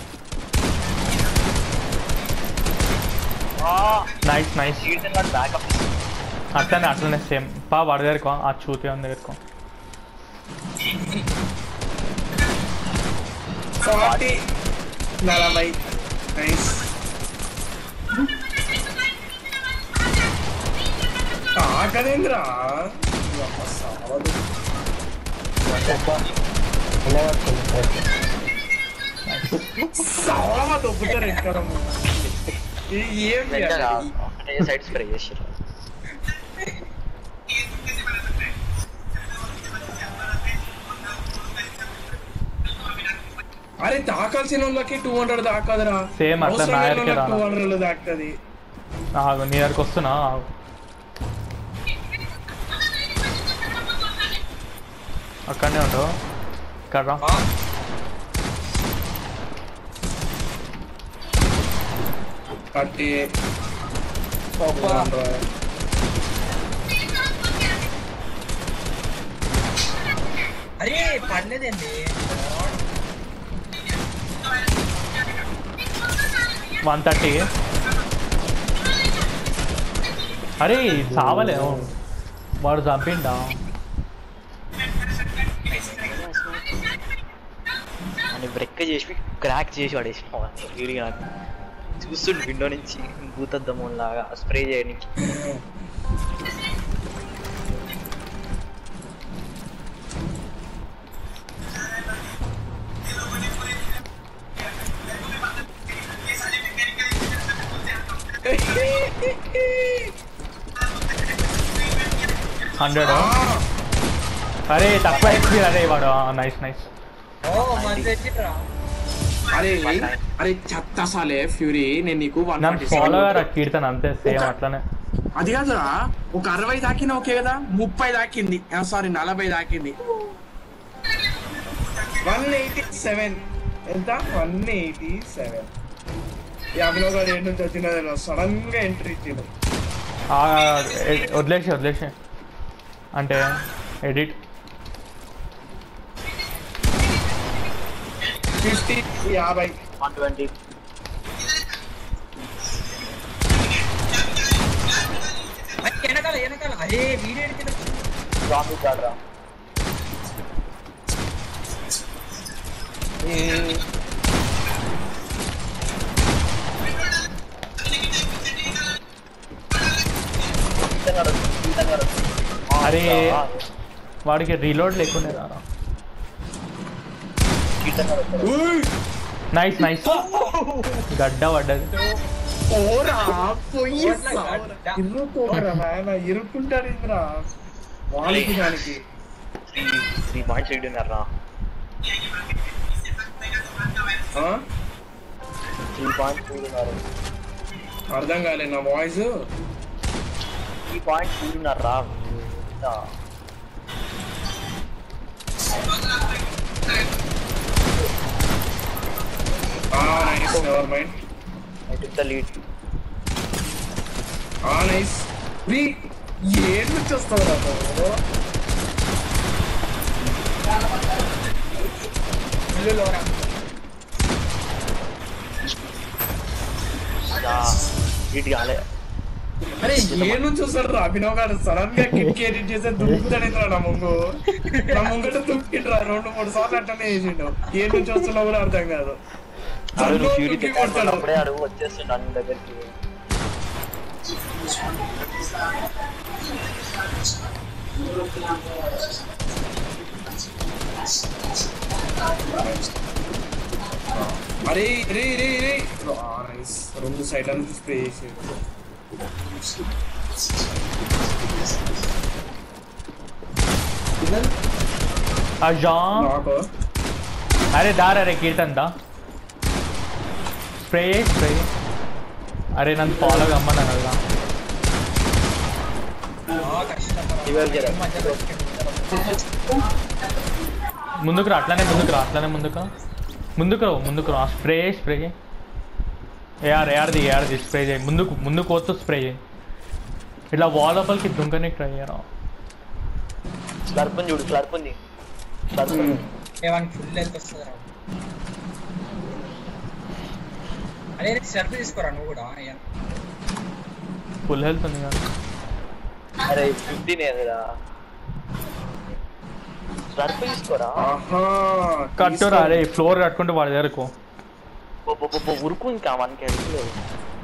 Speaker 3: Nice nice. అట్లనే అట్లనే సేమ్ పా వాడి దగ్గరకో, ఆ చూతి అని దగ్గరకో.
Speaker 4: నలభై నైస్. ఆకలేంద్రా సవా దొబ్బుతారు ఎక్కడ ఏం
Speaker 2: సైడ్ స్ప్రే చేసారు.
Speaker 4: అరే దాకాల్సిన వాళ్ళకి టూ హండ్రెడ్ దాకాదురా.
Speaker 3: సేమ్ అట్లా
Speaker 4: టూ హండ్రెడ్ దాక్తుంది.
Speaker 3: ఆగు నీ దగ్గరకు వస్తున్నా. అక్కడనే ఉండవు ఇక్కడ రా.
Speaker 4: థర్టీ
Speaker 1: అరే పడలేదండి.
Speaker 3: One thirty. అరే చావలే వాడు చంపిండా
Speaker 2: అని బ్రెక్ చేసి క్రాక్ చేసి పడేసి వీడి నాకు చూస్తుండు విండో నుంచి భూతద్దము లాగా స్ప్రే చేయడానికి.
Speaker 3: హండ్రెడ్ అరే తక్కువ హెచ్పి అరే వాడు నైస్ నైస్.
Speaker 4: అరే అరే చెత్త సాలే ఫ్యూరీ నేను నీకు
Speaker 3: ఫాలో రా కీర్తన్ అంతే సేమ్ అట్లానే.
Speaker 4: అది కాదురా ఒక అరవై దాకినా ఓకే కదా, ముప్పై దాకింది సారీ నలభై దాకింది. వన్ ఎయిటీ సెవెన్ ఎంత వన్ ఎయిటీ సెవెన్ యాభై గారు ఏంటి నుంచి వచ్చిన సడన్ గా ఎంట్రీ ఇచ్చిండు.
Speaker 3: వదిలేసి వదిలేసి అంటే ఎడిట్
Speaker 4: ఫిఫ్టీ యాభై
Speaker 2: వన్ ట్వంటీ
Speaker 1: వెనకాల వెనకాల అరే వీడియో
Speaker 2: రా
Speaker 3: అరే వాడికి రీలోడ్ లేకుండా రారా. నైస్ నైస్ గడ్డ పడ్డది.
Speaker 4: ఇరుక్కుంటారు ఇంద్రా వాళ్ళకి దానికి
Speaker 2: త్రీ పాయింట్స్ రీడ్ ఉన్నారా త్రీ పాయింట్స్ రీడ్ ఉన్నారు.
Speaker 4: అర్థం కాలే నా వాయిస్.
Speaker 2: త్రీ పాయింట్స్ రీడ్ ఉన్నారా
Speaker 4: Ah, nice. Never mind.
Speaker 2: I took the lead.
Speaker 4: Ah, nice. We ఏం నుంచి వస్తావు రా
Speaker 2: లీడ్ కాలే.
Speaker 4: అరే ఏ నుంచి వస్తాడు రా అభినవ్ గారు సడన్ గా కిక్ ఎడిట్ చేస్తే దుక్కుతాడు నా ముందు నా ముంగట దుక్కిండ్రా రెండు మూడు సార్లు అట్టనే చేసిండు. ఏ నుంచి వస్తున్నా కూడా అర్థం కాదు.
Speaker 2: అప్పుడే అడుగు వచ్చేస్తుండ అన్ని దగ్గరికి.
Speaker 4: అరే రే రే రే రెండు సైడ్ నుంచి స్ప్రే చేసి
Speaker 3: అరే దారా రే కీర్తన్ దా స్ప్రే స్ప్రే. అరే నన్ను ఫాలో కమ్మన్నా కదా. ముందుకు రా అట్లానే ముందుకు రా అట్లానే ముందుకు ముందుకు రావు ముందుకు రా స్ప్రే స్ప్రే ఏఆర్ ఏఆర్ది ఏఆర్ది స్ప్రే చేయి. ముందుకు ముందుకు వస్తూ స్ప్రే చేయి. ఇట్లా వాల్ లోపలికి దుంకనే ట్రై చేయరా.
Speaker 2: స్లర్ప్ ఉంది చూడు స్లర్ప్ ఉంది స్లర్ప్
Speaker 1: ఫుల్ హెల్త్ వస్తుంది రా. అరే స్లర్ప్ తీసుకోరా నువ్వు కూడా.
Speaker 3: ఫుల్ హెల్త్ ఉంది కదా.
Speaker 2: అరే ఫిఫ్టీన్ ఏదిరా స్లర్ప్ తీసుకోరా.
Speaker 3: కట్టురా అరే ఫ్లోర్ కట్టుకుంటే వాడి దగ్గరకు
Speaker 2: ఉరుకు ఇంకా మనకి వెళ్ళలేదు.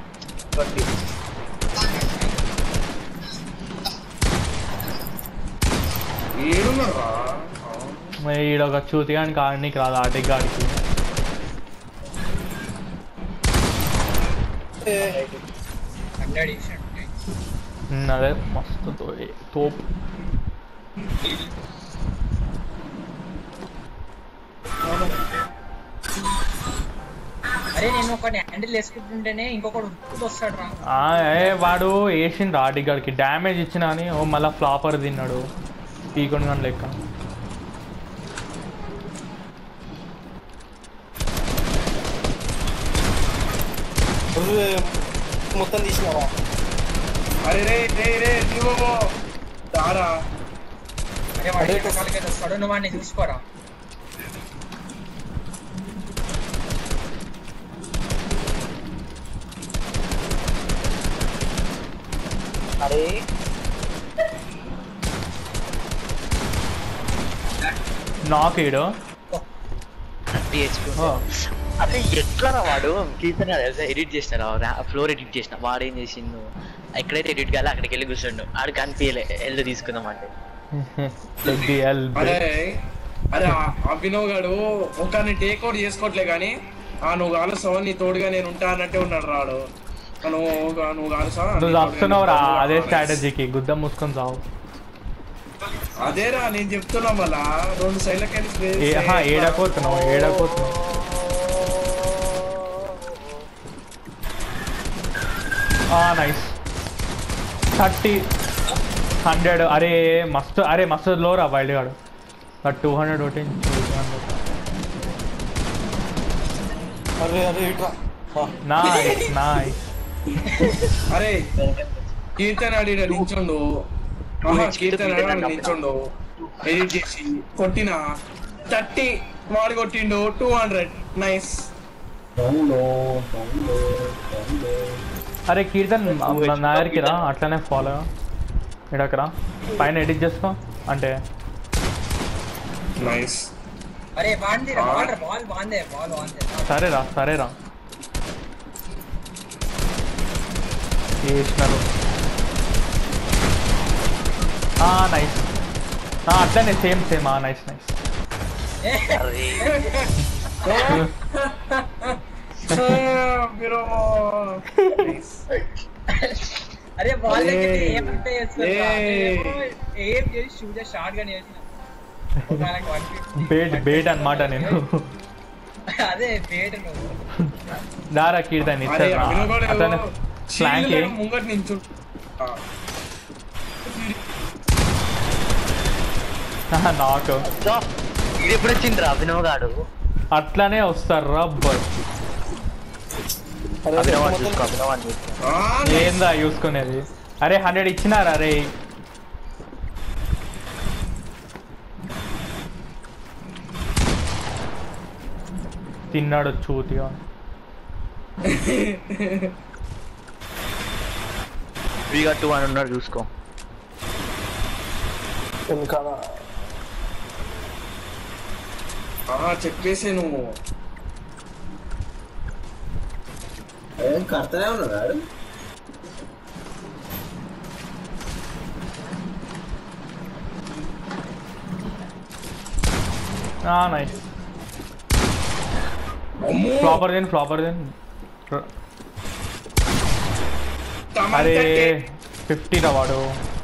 Speaker 3: ఈడ ఒక చూతి కానీ ఆడనీకి రాదు ఆటకి గాడికి. అదే మస్తు తోపు.
Speaker 1: అరే నేను ఒకటి హ్యాండిల్ వేసుకుంటుంటేనే ఇంకొకటి ఉరుకుతూ వస్తాడు రా.
Speaker 3: వాడు వేసిండు ఆడిగాడికి డ్యామేజ్ ఇచ్చినా అని ఓ మళ్ళీ ఫ్లాపర్ తిన్నాడు పీకొని కానీ లెక్క.
Speaker 2: మొత్తం తీసినావా?
Speaker 4: అరే రే రే రే దివో దారా.
Speaker 1: అరే వాడి కాలికి వస్తాడు నువ్వు వాడిని చూసుకోరా.
Speaker 2: అరే
Speaker 3: నాక్ ఈడు
Speaker 2: అదే ఎట్లా వాడు కీర్తన ఎడిట్ చేసినారా ఫ్లోర్ ఎడిట్ చేసిన వాడు ఏం చేసిండు ఎక్కడైతే ఎడిట్ కాలే అక్కడికి వెళ్ళి కూర్చోండు ఆడు కనిపించలే ఎల్లు తీసుకుందాం అంటే
Speaker 4: అరే అరే అభినవ్ గాడు ఒకరిని టేక్ అవుట్ చేసుకోవట్లే కానీ ఆ నువ్వు కాలుస్తావు నీ తోడుగా నేను ఉంటా అన్నట్టే ఉన్నాడు రాడు నువ్వు నువ్వు కాలుస్తావు
Speaker 3: నువ్వు చస్తున్నావు రా అదే స్ట్రాటజీకి గుద్దం మూసుకొని చావు
Speaker 4: అదేరా నేను చెప్తున్నా మళ్ళా రెండు సైడ్లకి
Speaker 3: ఏడకోతున్నావు ఏడకోతున్నావు నైస్ థర్టీ హండ్రెడ్ అరే మస్తు అరే మస్తు లో రా వైల్డ్ గాడు టూ హండ్రెడ్ ఒకటి నైస్ నైస్
Speaker 4: అరే కీర్తన అడిగిన నించుండు కీర్తన నించుండు ఎడిట్ చేసి కొట్టిన థర్టీ వాడు కొట్టిండు టూ హండ్రెడ్ నైస్
Speaker 3: అరే కీర్తన్ నా దగ్గరికి రా అట్లనే ఫాలో ఇడకరా పైన ఎడిట్ చేసుకో అంటే
Speaker 4: నైస్
Speaker 1: అరే బాండి బాల్ బాల్ బాండే బాల్ బాండే
Speaker 3: సరేరా సరేరా చేసినారు నైస్ అట్లనే సేమ్ సేమ్ నైస్ నైస్
Speaker 1: అరే బాల్ ఏం అంటే ఏం చేసి షూట్ షాట్ గా చేసిన
Speaker 3: బేట్ బేట్ అన్నమాట నేను
Speaker 1: అదే బేట్ నువ్వు
Speaker 3: దారా కీర్తన్ ఇచ్చారా అతను ఫ్లాంక్
Speaker 4: ముంగట నించు
Speaker 3: నాకు
Speaker 2: ఇది ఎప్పుడు వచ్చిందిరా అభినవ్ గాడు
Speaker 3: అట్లానే వస్తారు రబ్బర్ ఏందా చూసుకునేది అరే హండ్రెడ్ ఇచ్చినారా అరే తిన్నాడు చూతిగా
Speaker 2: ఫ్రీగా టూ అని ఉన్నాడు చూసుకో
Speaker 4: చెప్పేసి నువ్వు
Speaker 5: కర్తనే ఉన్నాడు
Speaker 3: నైస్ ఫ్లాపర్ దేని ఫ్లాపర్ దేని అరే ఫిఫ్టీ రా వాడు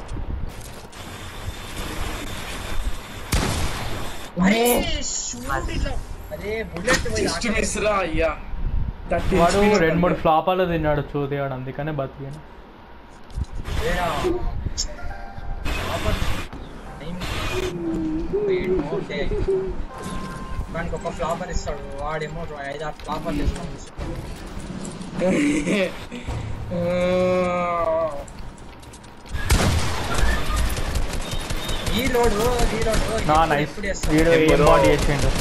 Speaker 3: వాడు రెండు మూడు ఫ్లాపాలు తిన్నాడు చూదిగాడు అందుకనే బతికాను
Speaker 1: మనకి ఒక ఫ్లాపర్ ఇస్తాడు వాడేమో ఐదు ఆరు ఫ్లాపర్ తీసుకొని ఈ లోడ్ ఈ లోడ్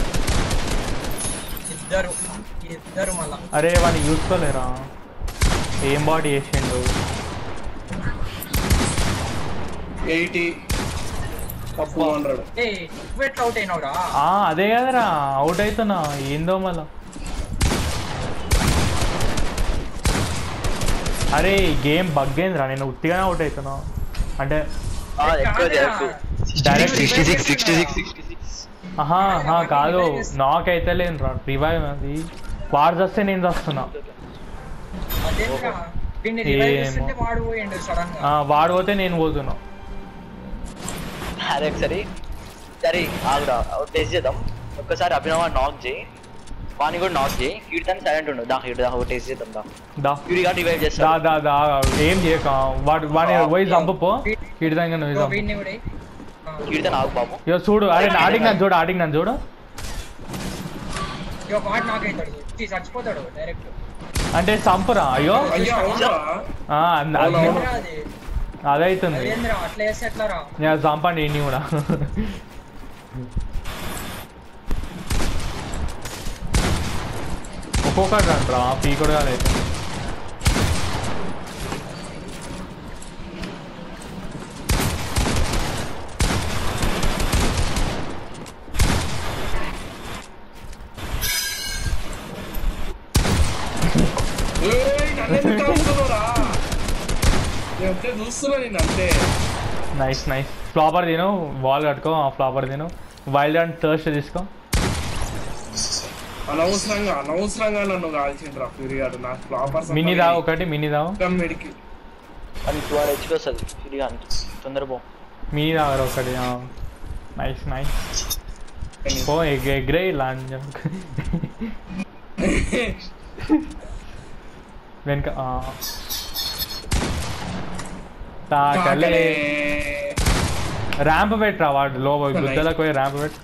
Speaker 1: ఇద్దరు ఇద్దరు మళ్ళా
Speaker 3: అరే వాడిని చూసుకోలేరా ఏం బాడీ చేసిండు
Speaker 4: ఎయిటీ
Speaker 1: అవుట్ అయినావురా
Speaker 3: అదే కదరా అవుట్ అవుతున్నా ఏందో మళ్ళా అరే గేమ్ బగ్ అయిందిరా నేను ఉత్తిగానే అవుట్ అవుతున్నా అంటే కాదు నాక్ అయితే లేను రా రివైవ్ అది వాడు వస్తే నేను వస్తున్నా వాడు పోతే నేను పోతున్నా
Speaker 2: అదే ఒకసారి సరే ఆగురా టెస్ట్ చేద్దాం ఒక్కసారి అభినవ్ నాక్ చేయి వాని కూడా నాక్ చేయి కీర్తన్ సైలెంట్ ఉండు దా దా టెస్ట్ చేద్దాం దా క్యూరీ గా రివైవ్ చేస్తా
Speaker 3: దా దా దా ఏం చేయక వాడు వాని పోయి చంపపో కీర్తన్ గా నువ్వు చంపు
Speaker 2: కీర్తన్ ఆగు బాబు
Speaker 3: ఇగో చూడు అరే ఆడింగ్ నన్ను చూడు ఆడింగ్ నన్ను చూడు
Speaker 1: చచ్చిపోతాడు డైరెక్ట్
Speaker 3: అంటే చంపురా అయ్యో అదైతుంది చంపండి ఇన్ని కూడా ఒక్కొక్కటి రండి రా పీ కూడా కాలేదు
Speaker 4: చూస్తున్నా నేను అంతే.
Speaker 3: Nice nice. ఫ్లాపర్ తిను, వాల్ కట్టుకో, ఫ్లాపర్ తిను, వైల్డ్ అండ్ థర్స్ట్ తీసుకో.
Speaker 4: అనవసరంగా అనవసరంగా నన్ను కాల్చిండ్రా ఫ్యూరీ గారు. నా ఫ్లాపర్స్
Speaker 3: మినీ దావు ఒకటి, మినీ దావు
Speaker 4: మెడికి
Speaker 2: అది టూ హండ్రెడ్ హెచ్పి వస్తుంది ఫ్యూరీ గానికి. తొందర పో.
Speaker 3: మినీ దావరు ఒకటి. Nice nice. ఓ ఎగ్ ఎగ్రే లాండ్ వెనక తాకలే. ర్యాంప్ పెట్టరా వాడు లో గుద్దలకు పోయి ర్యాంప్ పెట్టు.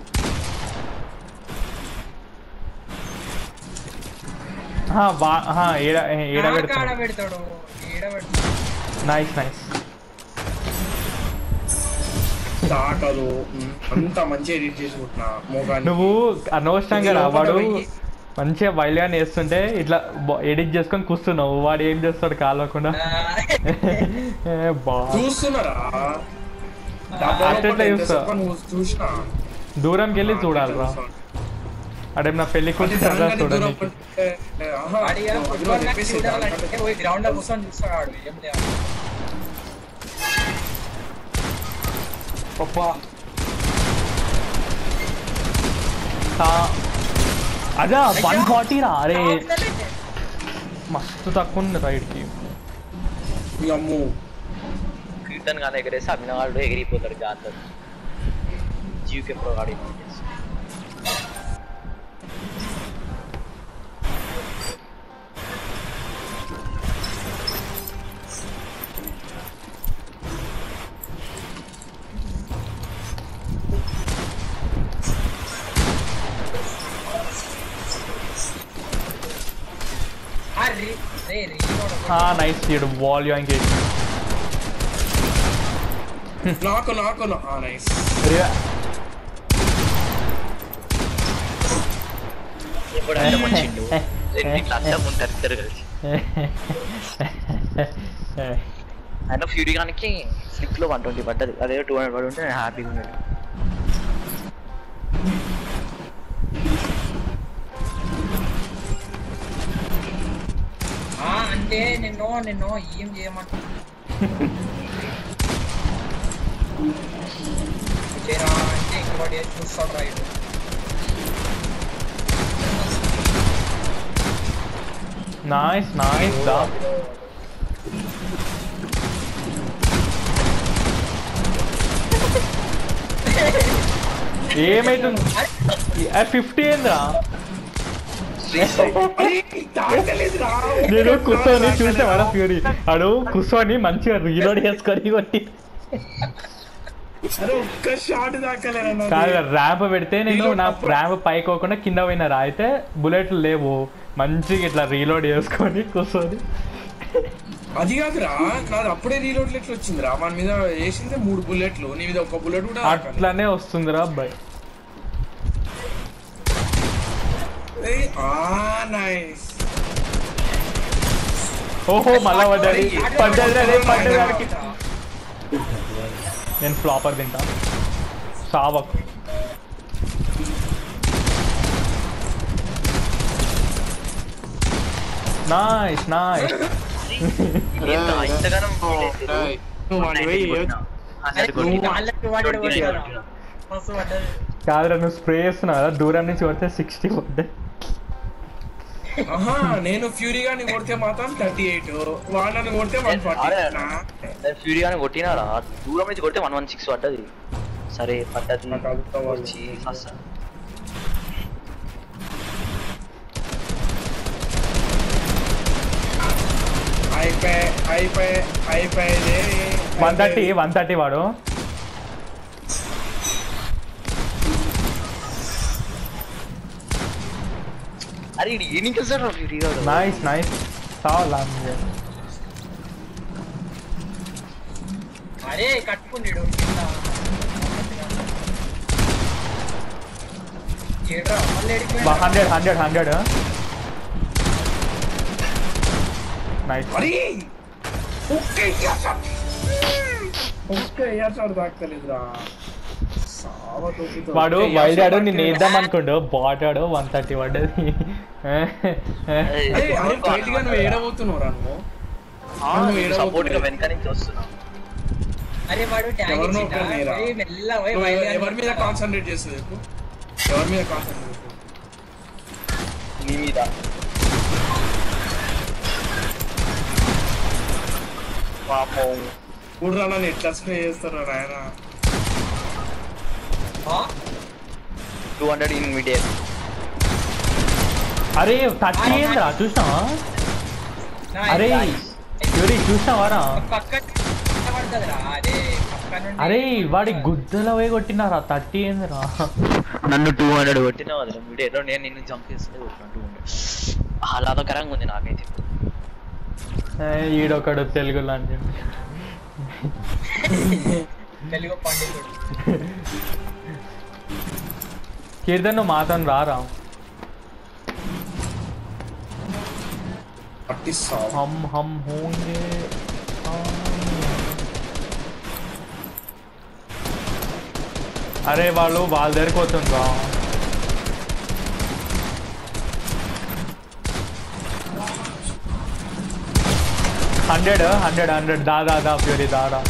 Speaker 3: ఏడ పెడతాడు. Nice nice. నువ్వు అనవసరంగా రా, వాడు మంచిగా వైల్డ్గానే వేస్తుంటే ఇట్లా ఎడిట్ చేసుకొని కూస్తున్నావు. వాడు ఏం చేస్తాడు కాలకుండా. అట్లా చూస్తా, దూరంకి వెళ్ళి చూడాలి రా. అడే నా పెళ్లి కూర్చొని చూడండి. అదా వన్ ఫార్టీ రా. అరే మస్తు తక్కువ ఉంది రైడ్కి.
Speaker 2: కీర్తన్ గానే ఎగరేసి అభినవాడు ఎగిరిపోతాడు జాతర. జీవికే ప్రొగాడి
Speaker 3: हाँ नाइस ये वॉल यहाँ के
Speaker 4: knock knock knock ah nice
Speaker 2: ये बड़ा है मच्छिंडू इतनी क्लास में मुंटर कर गई I know Fury గానికి స్లిప్ లో one twenty పడ్డది. అదే two hundred పడి ఉంటే నేను హ్యాపీగా ఉండేది.
Speaker 1: అంటే నిన్ను నిన్ను ఏం చేయమంటా అంటే ఇంకోటి చూస్తాడు రైట్.
Speaker 3: నైస్ నైస్ దా ఏమైతుంది ఫిఫ్టీ ఏంద్రా. నేను కూర్చొని చూసా వాడ ఫ్యూరీ అడు కూర్చొని మంచిగా రీలోడ్ చేసుకొని కొట్టి కాదు ర్యాంప్ పెడితే నేను నా ర్యాంప్ పైకోకుండా కింద పోయినారా. అయితే బుల్లెట్లు లేవు, మంచిగా ఇట్లా రీలోడ్ చేసుకొని కూర్చొని.
Speaker 4: అది కాదురా నాది అప్పుడే రీలోడ్ ఎట్లా వచ్చిందిరా. మన మీద వేసింది మూడు బుల్లెట్లు, నీ మీద ఒక బుల్లెట్ కూడా
Speaker 3: అట్లానే వస్తుందిరా అబ్బాయి. ఓహో మళ్ళా పడ్డాది పడ్డది పడ్డదానికి. నేను ఫ్లాపర్ తింటా సావక్. Nice nice. కాదురా నువ్వు స్ప్రే చేస్తున్నావు కదా, దూరం నుంచి కొడితే సిక్స్టీ పడ్డాయి.
Speaker 4: నేను ఫ్యూరీ గాని కొడితే మాత్రం థర్టీ ఎయిట్, వాళ్ళని కొడితే వన్ ఫార్టీ.
Speaker 2: ఫ్యూరీ గాని కొట్టినారా దూరం నుంచి కొడితే వన్ వన్ సిక్స్ పడ్డది. సరే పడ్డది
Speaker 4: అయిపోయి అయిపోయి అయిపోయింది.
Speaker 3: వన్ థర్టీ వన్ థర్టీ వాడు.
Speaker 2: అరే ఇది
Speaker 3: నైస్ నైస్.
Speaker 1: అరే కట్టుకున్నాడు
Speaker 3: హండ్రెడ్ హండ్రెడ్ హండ్రెడ్. నైస్.
Speaker 4: ఒక్క ఇయర్ షాట్ దాక్కలేదురా.
Speaker 3: వాడు వైల్డ్ ఆడు నేను వేద్దాం అనుకోండు బాట్ ఆడు వన్ థర్టీ పడ్డది.
Speaker 4: ఏడబోతున్నావు
Speaker 2: సపోర్ట్ గా వెనక నుంచి వస్తున్నా.
Speaker 1: అరే వాడు ట్యాగ్ ఇచ్చిండా మెల్ల
Speaker 4: ఎవరి మీద కాన్సంట్రేట్ చేస్తుంది ఎవరి మీద కాన్సంట్రేట్
Speaker 2: నీ మీద. పాపం
Speaker 4: మూడు రన్ ఎట్లా స్ప్రే చేస్తారు ఆయన.
Speaker 2: Two hundred in media.
Speaker 3: అరే థర్టీ ఏంద్రా చూసినావా? అరే ఎవరి చూసినావారా? అరే వాడి గుద్దలో పోయి కొట్టినారా థర్టీ ఏందిరా?
Speaker 2: నన్ను టూ హండ్రెడ్ కొట్టినావు అది మీడియాలో. నేను నిన్ను జంప్ చేస్తుంటే కొట్టినా టూ హండ్రెడ్. ఆహ్లాదకరంగా ఉంది నాకైతే.
Speaker 3: ఈడొకడు తెలుగులో అని
Speaker 1: తెలుగు పండితుడు.
Speaker 3: కీర్తన్ నువ్వు మాత్రం రారా? हम हम होंगे అరే వాళ్ళు వాళ్ళ దగ్గరికి పోతుండ్రా. హండ్రెడ్ హండ్రెడ్ హండ్రెడ్ దాదా దా ప్యూరి దాదా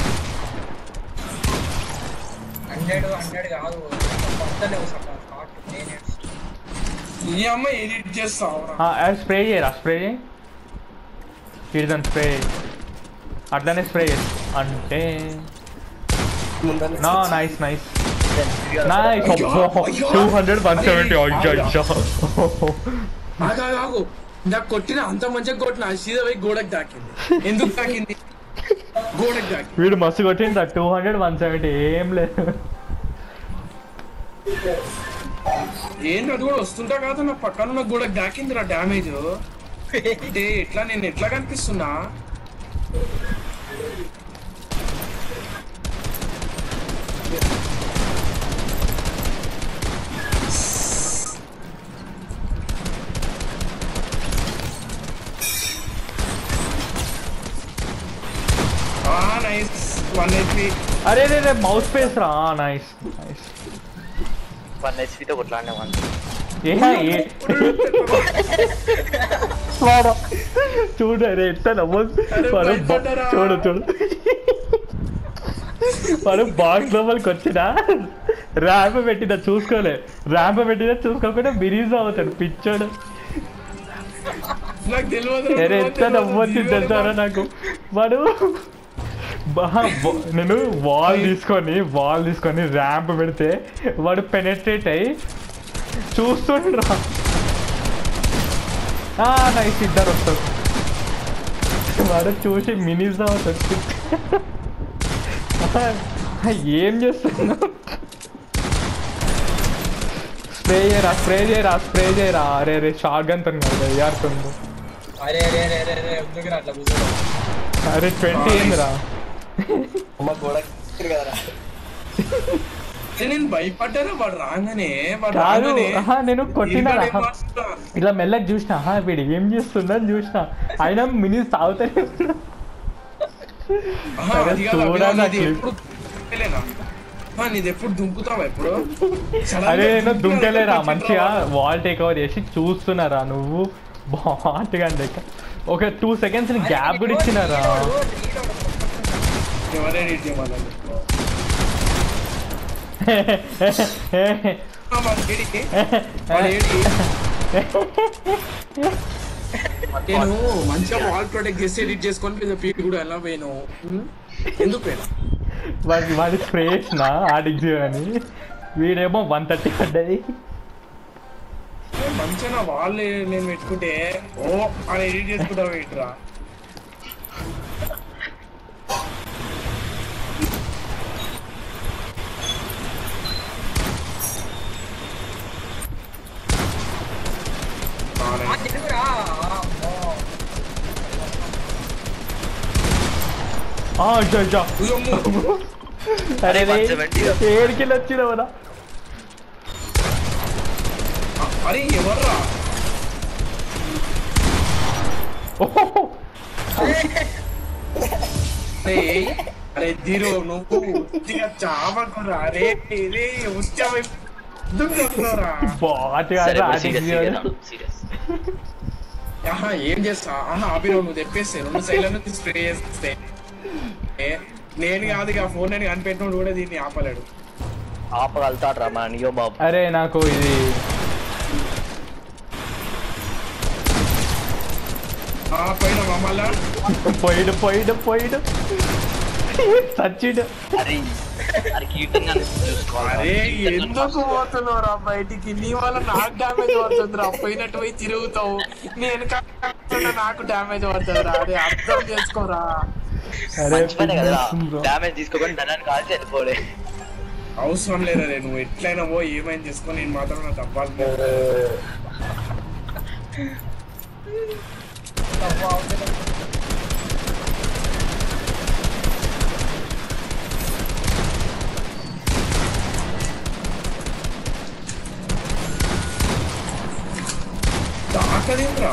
Speaker 1: హండ్రెడ్ హండ్రెడ్ కాదు
Speaker 4: ఈ అమ్మాయి ఎడిట్ చేస్తావు.
Speaker 3: స్ప్రే చేయరా స్ప్రే చేయి కీర్తన్ స్ప్రే అట్లనే స్ప్రే అంటే నా nice nice nice two hundred one seventy
Speaker 4: ఆగు నాకు కొట్టిన అంత మంచిగా కొట్టిన సీదా పోయి గోడకు దాకింది. ఎందుకు దాకింది? గోడకు దాకి
Speaker 3: వీడు మస్తు కొట్టింది టూ హండ్రెడ్ వన్ సెవెంటీ ఏం లేదు.
Speaker 4: ఏంటి అది కూడా వస్తుంటా కాదు నా పక్కన ఉన్న గోడకు దాకిందిరా డ్యామేజ్. అంటే ఎట్లా నేను ఎట్లా కనిపిస్తున్నా?
Speaker 3: అరే రే మౌస్ స్పేస్ రా. నైస్ నైస్
Speaker 2: వన్ హెచ్పీతో కొట్లాడినా వన్.
Speaker 3: చూడు అరే ఎట్లా నవ్వు చూడు చూడు వాడు బాక్స్ లోపలికి వచ్చినా ర్యాంప్ పెట్టినా చూసుకోలే. ర్యాంప్ పెట్టినా చూసుకోకుండా బిరీజ్ అవుతాడు పిచ్చోడు. అరే ఎట్లా నవ్వొచ్చింది తెలుసారా నాకు. వాడు నేను వాల్ తీసుకొని వాల్ తీసుకొని ర్యాంప్ పెడితే వాడు పెనెట్రేట్ అయ్యి చూస్తుండ్రా. నైస్ ఇద్దరు వస్తారు. వాడు చూసి మినిస్ అవుతాడు. ఏం చేస్తున్నా? స్ప్రే చేయరా స్ప్రే చేయరా స్ప్రే చేయరా. అరే రే షార్ట్ గన్ తో యాడుతుంది. అరే ట్వంటీ ఏందిరా?
Speaker 4: నేను భయపడ్డాను వాడు రాగానే.
Speaker 3: కాదు నేను కొట్టినా ఇలా మెల్లకి చూసినా వీడు ఏం చేస్తుండ అని చూసినా. అయినా మినిస్ తాగుతానే
Speaker 4: నీది ఎప్పుడు దుంకుతావా ఇప్పుడు?
Speaker 3: అరే నేను దుంకలేరా మంచిగా వాల్ టేక్ ఓవర్ చేసి చూస్తున్నారా నువ్వు బాగా. ఒక టూ సెకండ్స్ గ్యాప్ కూడా ఇచ్చినారా.
Speaker 4: నేను మంచిగా వాల్ ప్రొటెక్ట్ చేసి ఎడిట్ చేసుకొని పీక్ కూడా ఎలా పోయినావు? ఎందుకు పోయినా?
Speaker 3: వాడి వాడి స్ప్రే చేసిన ఆడికి అని వీడేమో వన్ థర్టీ పడ్డది.
Speaker 4: మంచిగా వాళ్ళు నేను పెట్టుకుంటే ఓ అని ఎడిట్ చేసుకుంటావు ఏంట్రా?
Speaker 3: అరే ఏడికి వచ్చినవరా?
Speaker 4: అరే ఎవర్రా? అరే జీరో నువ్వు ఉత్తిగా చావకురా రే రే ఉత్సవం దుఃఖరా ఆహా ఏం చేస్తా ఆహా అభిరావు నువ్వు తెప్పేస్తే రెండు సైడ్లను స్ప్రే చేస్తే నేను కాదు ఇక ఫోన్ అని కనిపెట్టినోడు కూడా దీన్ని ఆపలేడు.
Speaker 2: ఆపగలుగుతాడు రా మా నియో బాబు.
Speaker 3: అరే నాకు ఇది
Speaker 4: పోయిన మమ్మల్ని
Speaker 3: పోయిడు పోయిడు పోయిడు సచ్చిడు.
Speaker 2: అరే అరే కీర్తన్
Speaker 4: అరే ఎందుకు పోతున్నావురా బయటికి? నీ వల్ల నాకు డ్యామేజ్ పడుతుందిరా. పోయినట్టు పోయి తిరుగుతావు, నేను నాకు డ్యామేజ్ పడుతుందిరా. అరే అర్థం చేసుకోరా.
Speaker 2: డ్యామేజ్ తీసుకోకుండా ధనాన్ని కాల్చి వెళ్ళిపోలే.
Speaker 4: అవసరం లేదా రే, నువ్వు ఎట్లయినా పో ఏమైనా చేసుకో, నేను మాత్రం నా తప్పాలి. తాకదేంద్రా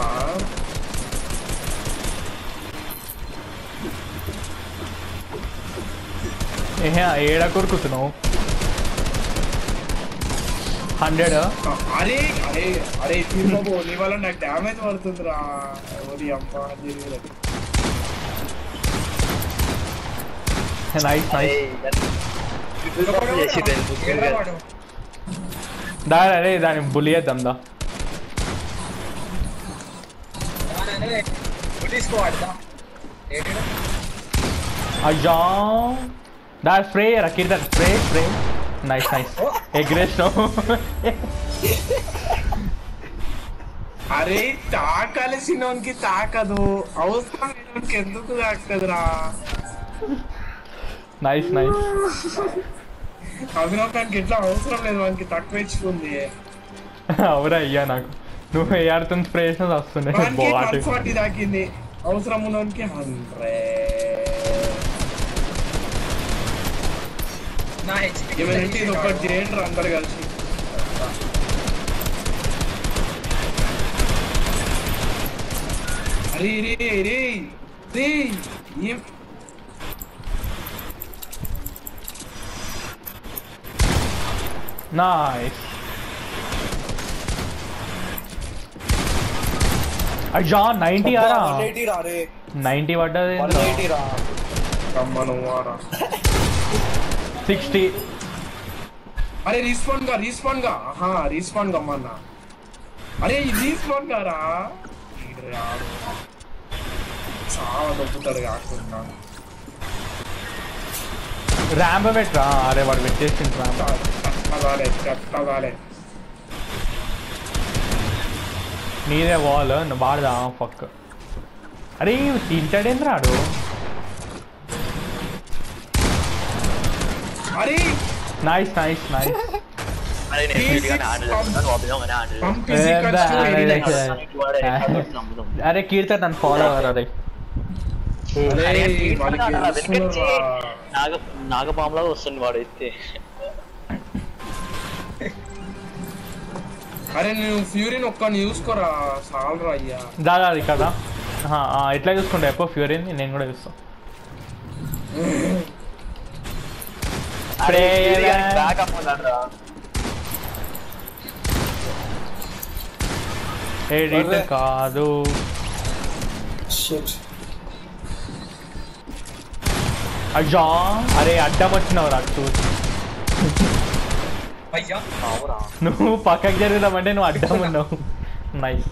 Speaker 3: ఏడా కొరుకుతున్నావు? హండ్రెడ్.
Speaker 4: అరే అరే అరే తిరుబాబు నీ వల్ల నాకు డ్యామేజ్ పడుతుందిరా. ఓరి అమ్మా
Speaker 3: నైస్ నైస్. దా అరే దాన్ని బులియేద్దాం దా. అయ్యా దా స్ప్రే రకీర్దా spray spray. Nice nice aggressive.
Speaker 4: అరే తాకాల్సినోనికి తాకదు, అవసరం లేనికి ఎందుకు తాకదురా.
Speaker 3: Nice nice.
Speaker 4: అభినవ్ ఖాన్కి ఎట్లా అవసరం లేదు, వానికి తక్కువ ఇచ్చుకుంది.
Speaker 3: అవురా అయ్యా నాకు నువ్వు ఏ ఆడుతున్న స్ప్రే చేసినా వస్తుండే.
Speaker 4: ఫార్టీ తాకింది, అవసరం ఉన్నోనికి హండ్రెడ్. ఏమైనా ఇది ఒకటి చేయండి అందరు కలిసి. అరే రే రే రే ఏం
Speaker 3: నైస్. అయ్యా నైన్టీ ఆరా నైన్టీ పడ్డది. సిక్స్టీ.
Speaker 4: అరే రీస్పాన్ గా రీస్పాన్ గా ఆహా రీస్పాన్ గమ్మన్నా. అరే రీస్పాన్ గారా చాలా దొక్కుతాడు కాకుండా.
Speaker 3: ర్యాంప్ పెట్టరా. అరే వాడు పెట్టేసింది ర్యాంప్.
Speaker 4: చట్టగాలే చట్టగాలే
Speaker 3: నీదే వాల్ వాడదా పక్క. అరే తింటాడేంద్ర రాడు.
Speaker 4: అరే
Speaker 3: నైస్ నైస్ నైస్. అరే కీర్తన్ నన్ను ఫాలో అవ్వరు. అరే
Speaker 2: నాగపాములా వస్తుంది వాడు అయితే.
Speaker 4: అరే నువ్వు ఫ్యూరిన్ ఒక్కని చూసుకోరా సాలరా అయ్యా.
Speaker 3: దాదా కదా ఎట్లా చూసుకుంటా ఎప్పుడు ఫ్యూరిన్ నేను కూడా చూస్తా. కాదు అయ్యా. అరే అడ్డం వచ్చినావు రా చూసి. నువ్వు పక్కకి జరుగుదామంటే నువ్వు అడ్డం ఉన్నావు. నైస్.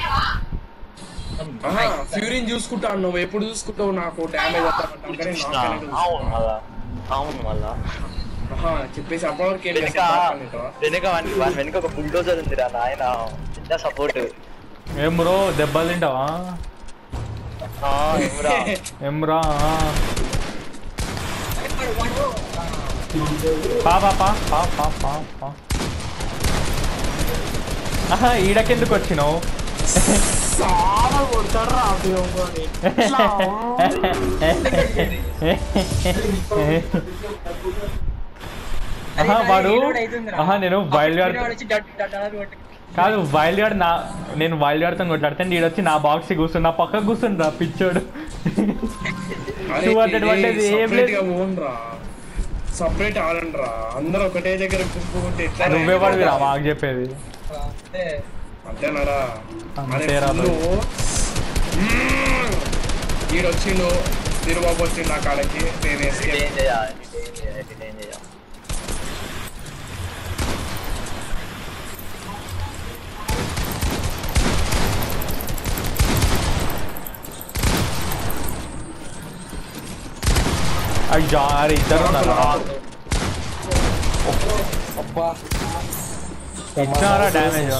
Speaker 4: ఫ్యూరిన్ చూసుకుంటా నువ్వు ఎప్పుడు చూసుకుంటావు? నాకు డ్యామేజ్ చెప్పేసి అప్పటివరకు
Speaker 2: వెనక వెనక ఒక బుల్డోజర్ ఉంది రా నాయన, చిన్న సపోర్ట్.
Speaker 3: ఏం బ్రో దెబ్బలు తింటావా? ఏమ్రా ఈడకెందుకు వచ్చినావు? వాడు నేను వైల్డ్ గార్డ్ కాదు, వైల్డ్ గార్డ్ నా నేను వైల్డ్ గార్డ్తో కొట్లాడితే ఈడొచ్చి నా బాక్స్ కూర్చుని నా పక్క కూర్చుండ్రా పిచ్చోడు. టూ హండ్రెడ్ పడ్డది ఏం లేదు
Speaker 4: సపరేట్ ఆడండి రా అందరూ ఒకటే దగ్గర గుంపుకుంటే ఎట్లా
Speaker 3: నువ్వే పడివిరా మాకు చెప్పేది
Speaker 1: అంతే
Speaker 4: అంతేనారా
Speaker 3: అంతేరా
Speaker 4: ఈడొచ్చిండు తిరుబాబు వచ్చిండు నా కాళ్ళకి నేను
Speaker 2: డిటైన్ చేయాలి డిటైన్ చేయాలి డిటైన్ చేయాలి
Speaker 3: అయ్యా అరే ఇద్దరు ఉన్నారా ఇచ్చారా డ్యామేజ్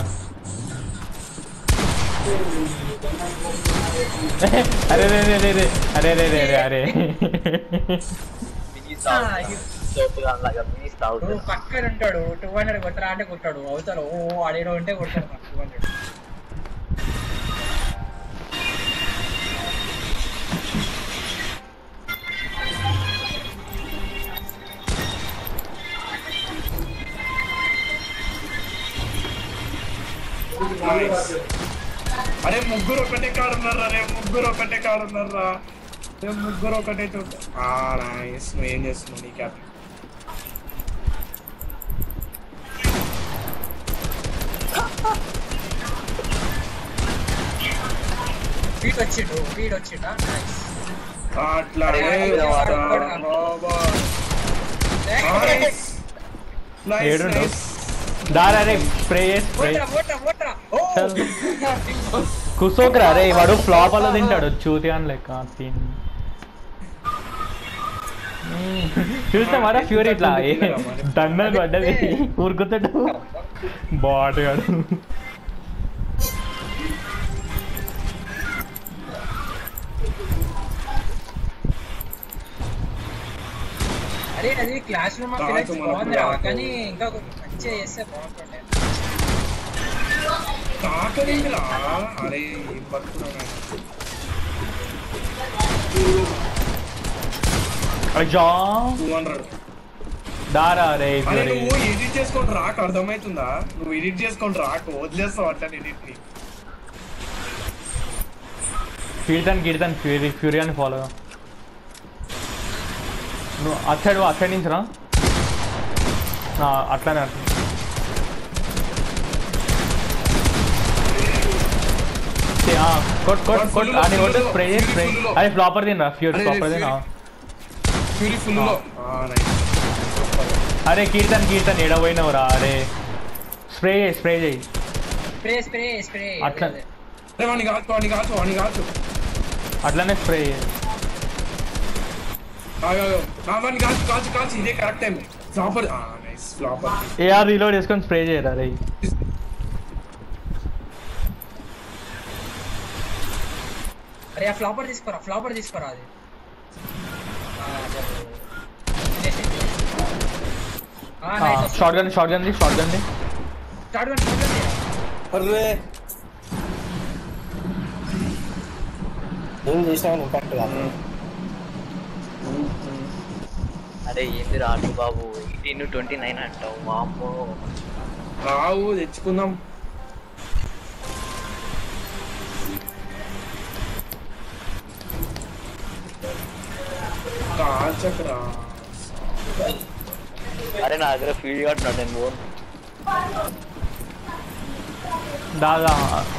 Speaker 3: అరే రే రే రే రే అరే రే రే రే అరే
Speaker 1: నువ్వు పక్కన ఉంటాడు టూ హండ్రెడ్ కొట్టరా అంటే కొట్టాడు అవుతాడు ఓ అడిగిన ఉంటే కొట్టాడు టూ హండ్రెడ్
Speaker 4: అరే ముగ్గురు ఒకటే కాడున్నారా రే ముగ్గురు ఒకటే కాడున్నారా రే ముగ్గురు ఒకటే చోట నైస్ నువ్వు ఏం చేస్తున్నావు నీ క్యాప్
Speaker 1: వీడ్ వచ్చిండు వీడ్ వచ్చిండా
Speaker 4: అట్లా
Speaker 3: ఏడు దారా రే స్ప్రే స్ప్రే కుసోకరా రే వాడు ఫ్లాప్ అలా తింటాడు చూతి అని లెక్క తిని చూస్తామారా ఫ్యూరీ ఇట్లా దండలు పడ్డది ఊరుకుతాడు బాటగాడు
Speaker 1: అరే అది క్లాస్ రూమ్ బాగుందిరా కానీ ఇంకా మంచిగా చేస్తే బాగుంటుండే
Speaker 4: తాకలేదురా అరే ఏం పడుతున్నా
Speaker 3: అయ్యా
Speaker 4: టూ హండ్రెడ్
Speaker 3: దారా రే
Speaker 4: అరే నువ్వు ఎడిట్ చేసుకొని రాక అర్థమవుతుందా నువ్వు ఎడిట్ చేసుకొని రాక వదిలేస్తావు అట్లా ఎడిట్ ని
Speaker 3: కీర్తన్ కీర్తన్ ఫ్యూరీ ఫ్యూరీ అని ఫాలో నువ్వు అచ్చాడు అచ్చడి నుంచి రా అట్లానే అట్లా కొట్ కొట్ కొట్ అని కొట్టు స్ప్రే స్ప్రే అదే ఫ్లాపర్ తినరా ఫ్యూరీ ఫ్లాపర్ తినా
Speaker 4: ఫ్యూరీ ఫుల్ లో
Speaker 3: అరే కీర్తన్ కీర్తన్ ఎడ పోయినావురా అరే స్ప్రే చేయి స్ప్రే చేయి
Speaker 1: స్ప్రే స్ప్రే స్ప్రే
Speaker 3: అట్లా
Speaker 4: వాడిని కాచు వాడిని కాచు వాడిని కాచు
Speaker 3: అట్లానే స్ప్రే చేయి
Speaker 4: వాడిని కాచు కాచు కాచు ఇదే correct time flapper nice flapper
Speaker 3: AR reload చేసుకొని స్ప్రే చేయరా రే
Speaker 1: అరే ఆ ఫ్లాపర్ తీసుకోరా ఫ్లాపర్ తీసుకోరా అది
Speaker 3: shotgun shotgun shotgun
Speaker 1: start gun
Speaker 5: అరే ఏం చేసావు ఇంపాక్ట్ కాదు
Speaker 2: అరే ఏంది Raju Babu eighteen twenty nine అంటావు వామ్మో
Speaker 4: రావు తెచ్చుకుందాం కాచకరా
Speaker 2: అరే నా దగ్గర ఫీల్డ్ కట్టినాడు నేను పోను
Speaker 3: దాదా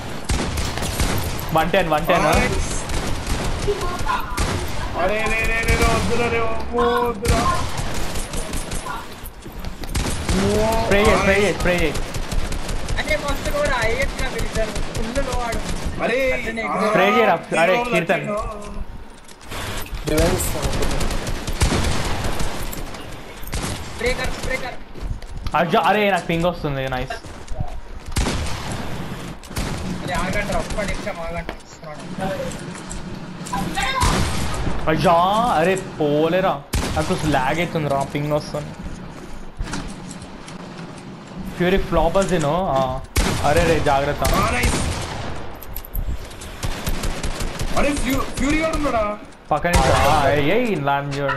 Speaker 3: వన్ టెన్ వన్ టెన్
Speaker 4: అరే రే రే రే వద్దురా రే వద్దురా
Speaker 3: స్ప్రే చేయి స్ప్రే చేయి స్ప్రే చేయి
Speaker 1: అంటే మస్తు కూడా అయ్యట్లా పిలిచారు ఫుల్ వాడు
Speaker 4: అరే
Speaker 3: స్ప్రే చేయరా అరే కీర్తన్
Speaker 1: స్ప్రే కర్ స్ప్రే కర్
Speaker 3: అజ్జా అరే నాకు పింగ్ వస్తుంది నైస్
Speaker 1: అరే ఆగండి ఒక్క నిమిషం ఆగండి
Speaker 3: అజ్జా అరే పోలేరా నాకు లాగ్ అవుతుంది రా పింగ్ వస్తుంది ఫ్యూరీ ఫ్లాపర్స్ తిను అరే రే జాగ్రత్త
Speaker 4: అరే ఫ్యూరీ కూడా ఉన్నాడా
Speaker 3: పక్కన ఏ లాండ్ చూడు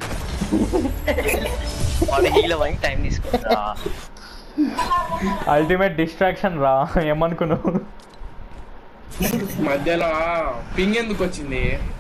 Speaker 2: వాడు హీల్ అవ్వడానికి టైం తీసుకుంటా
Speaker 3: అల్టిమేట్ డిస్ట్రాక్షన్ రా ఏమనుకున్నావు
Speaker 4: మధ్యలో పింగ్ ఎందుకు వచ్చింది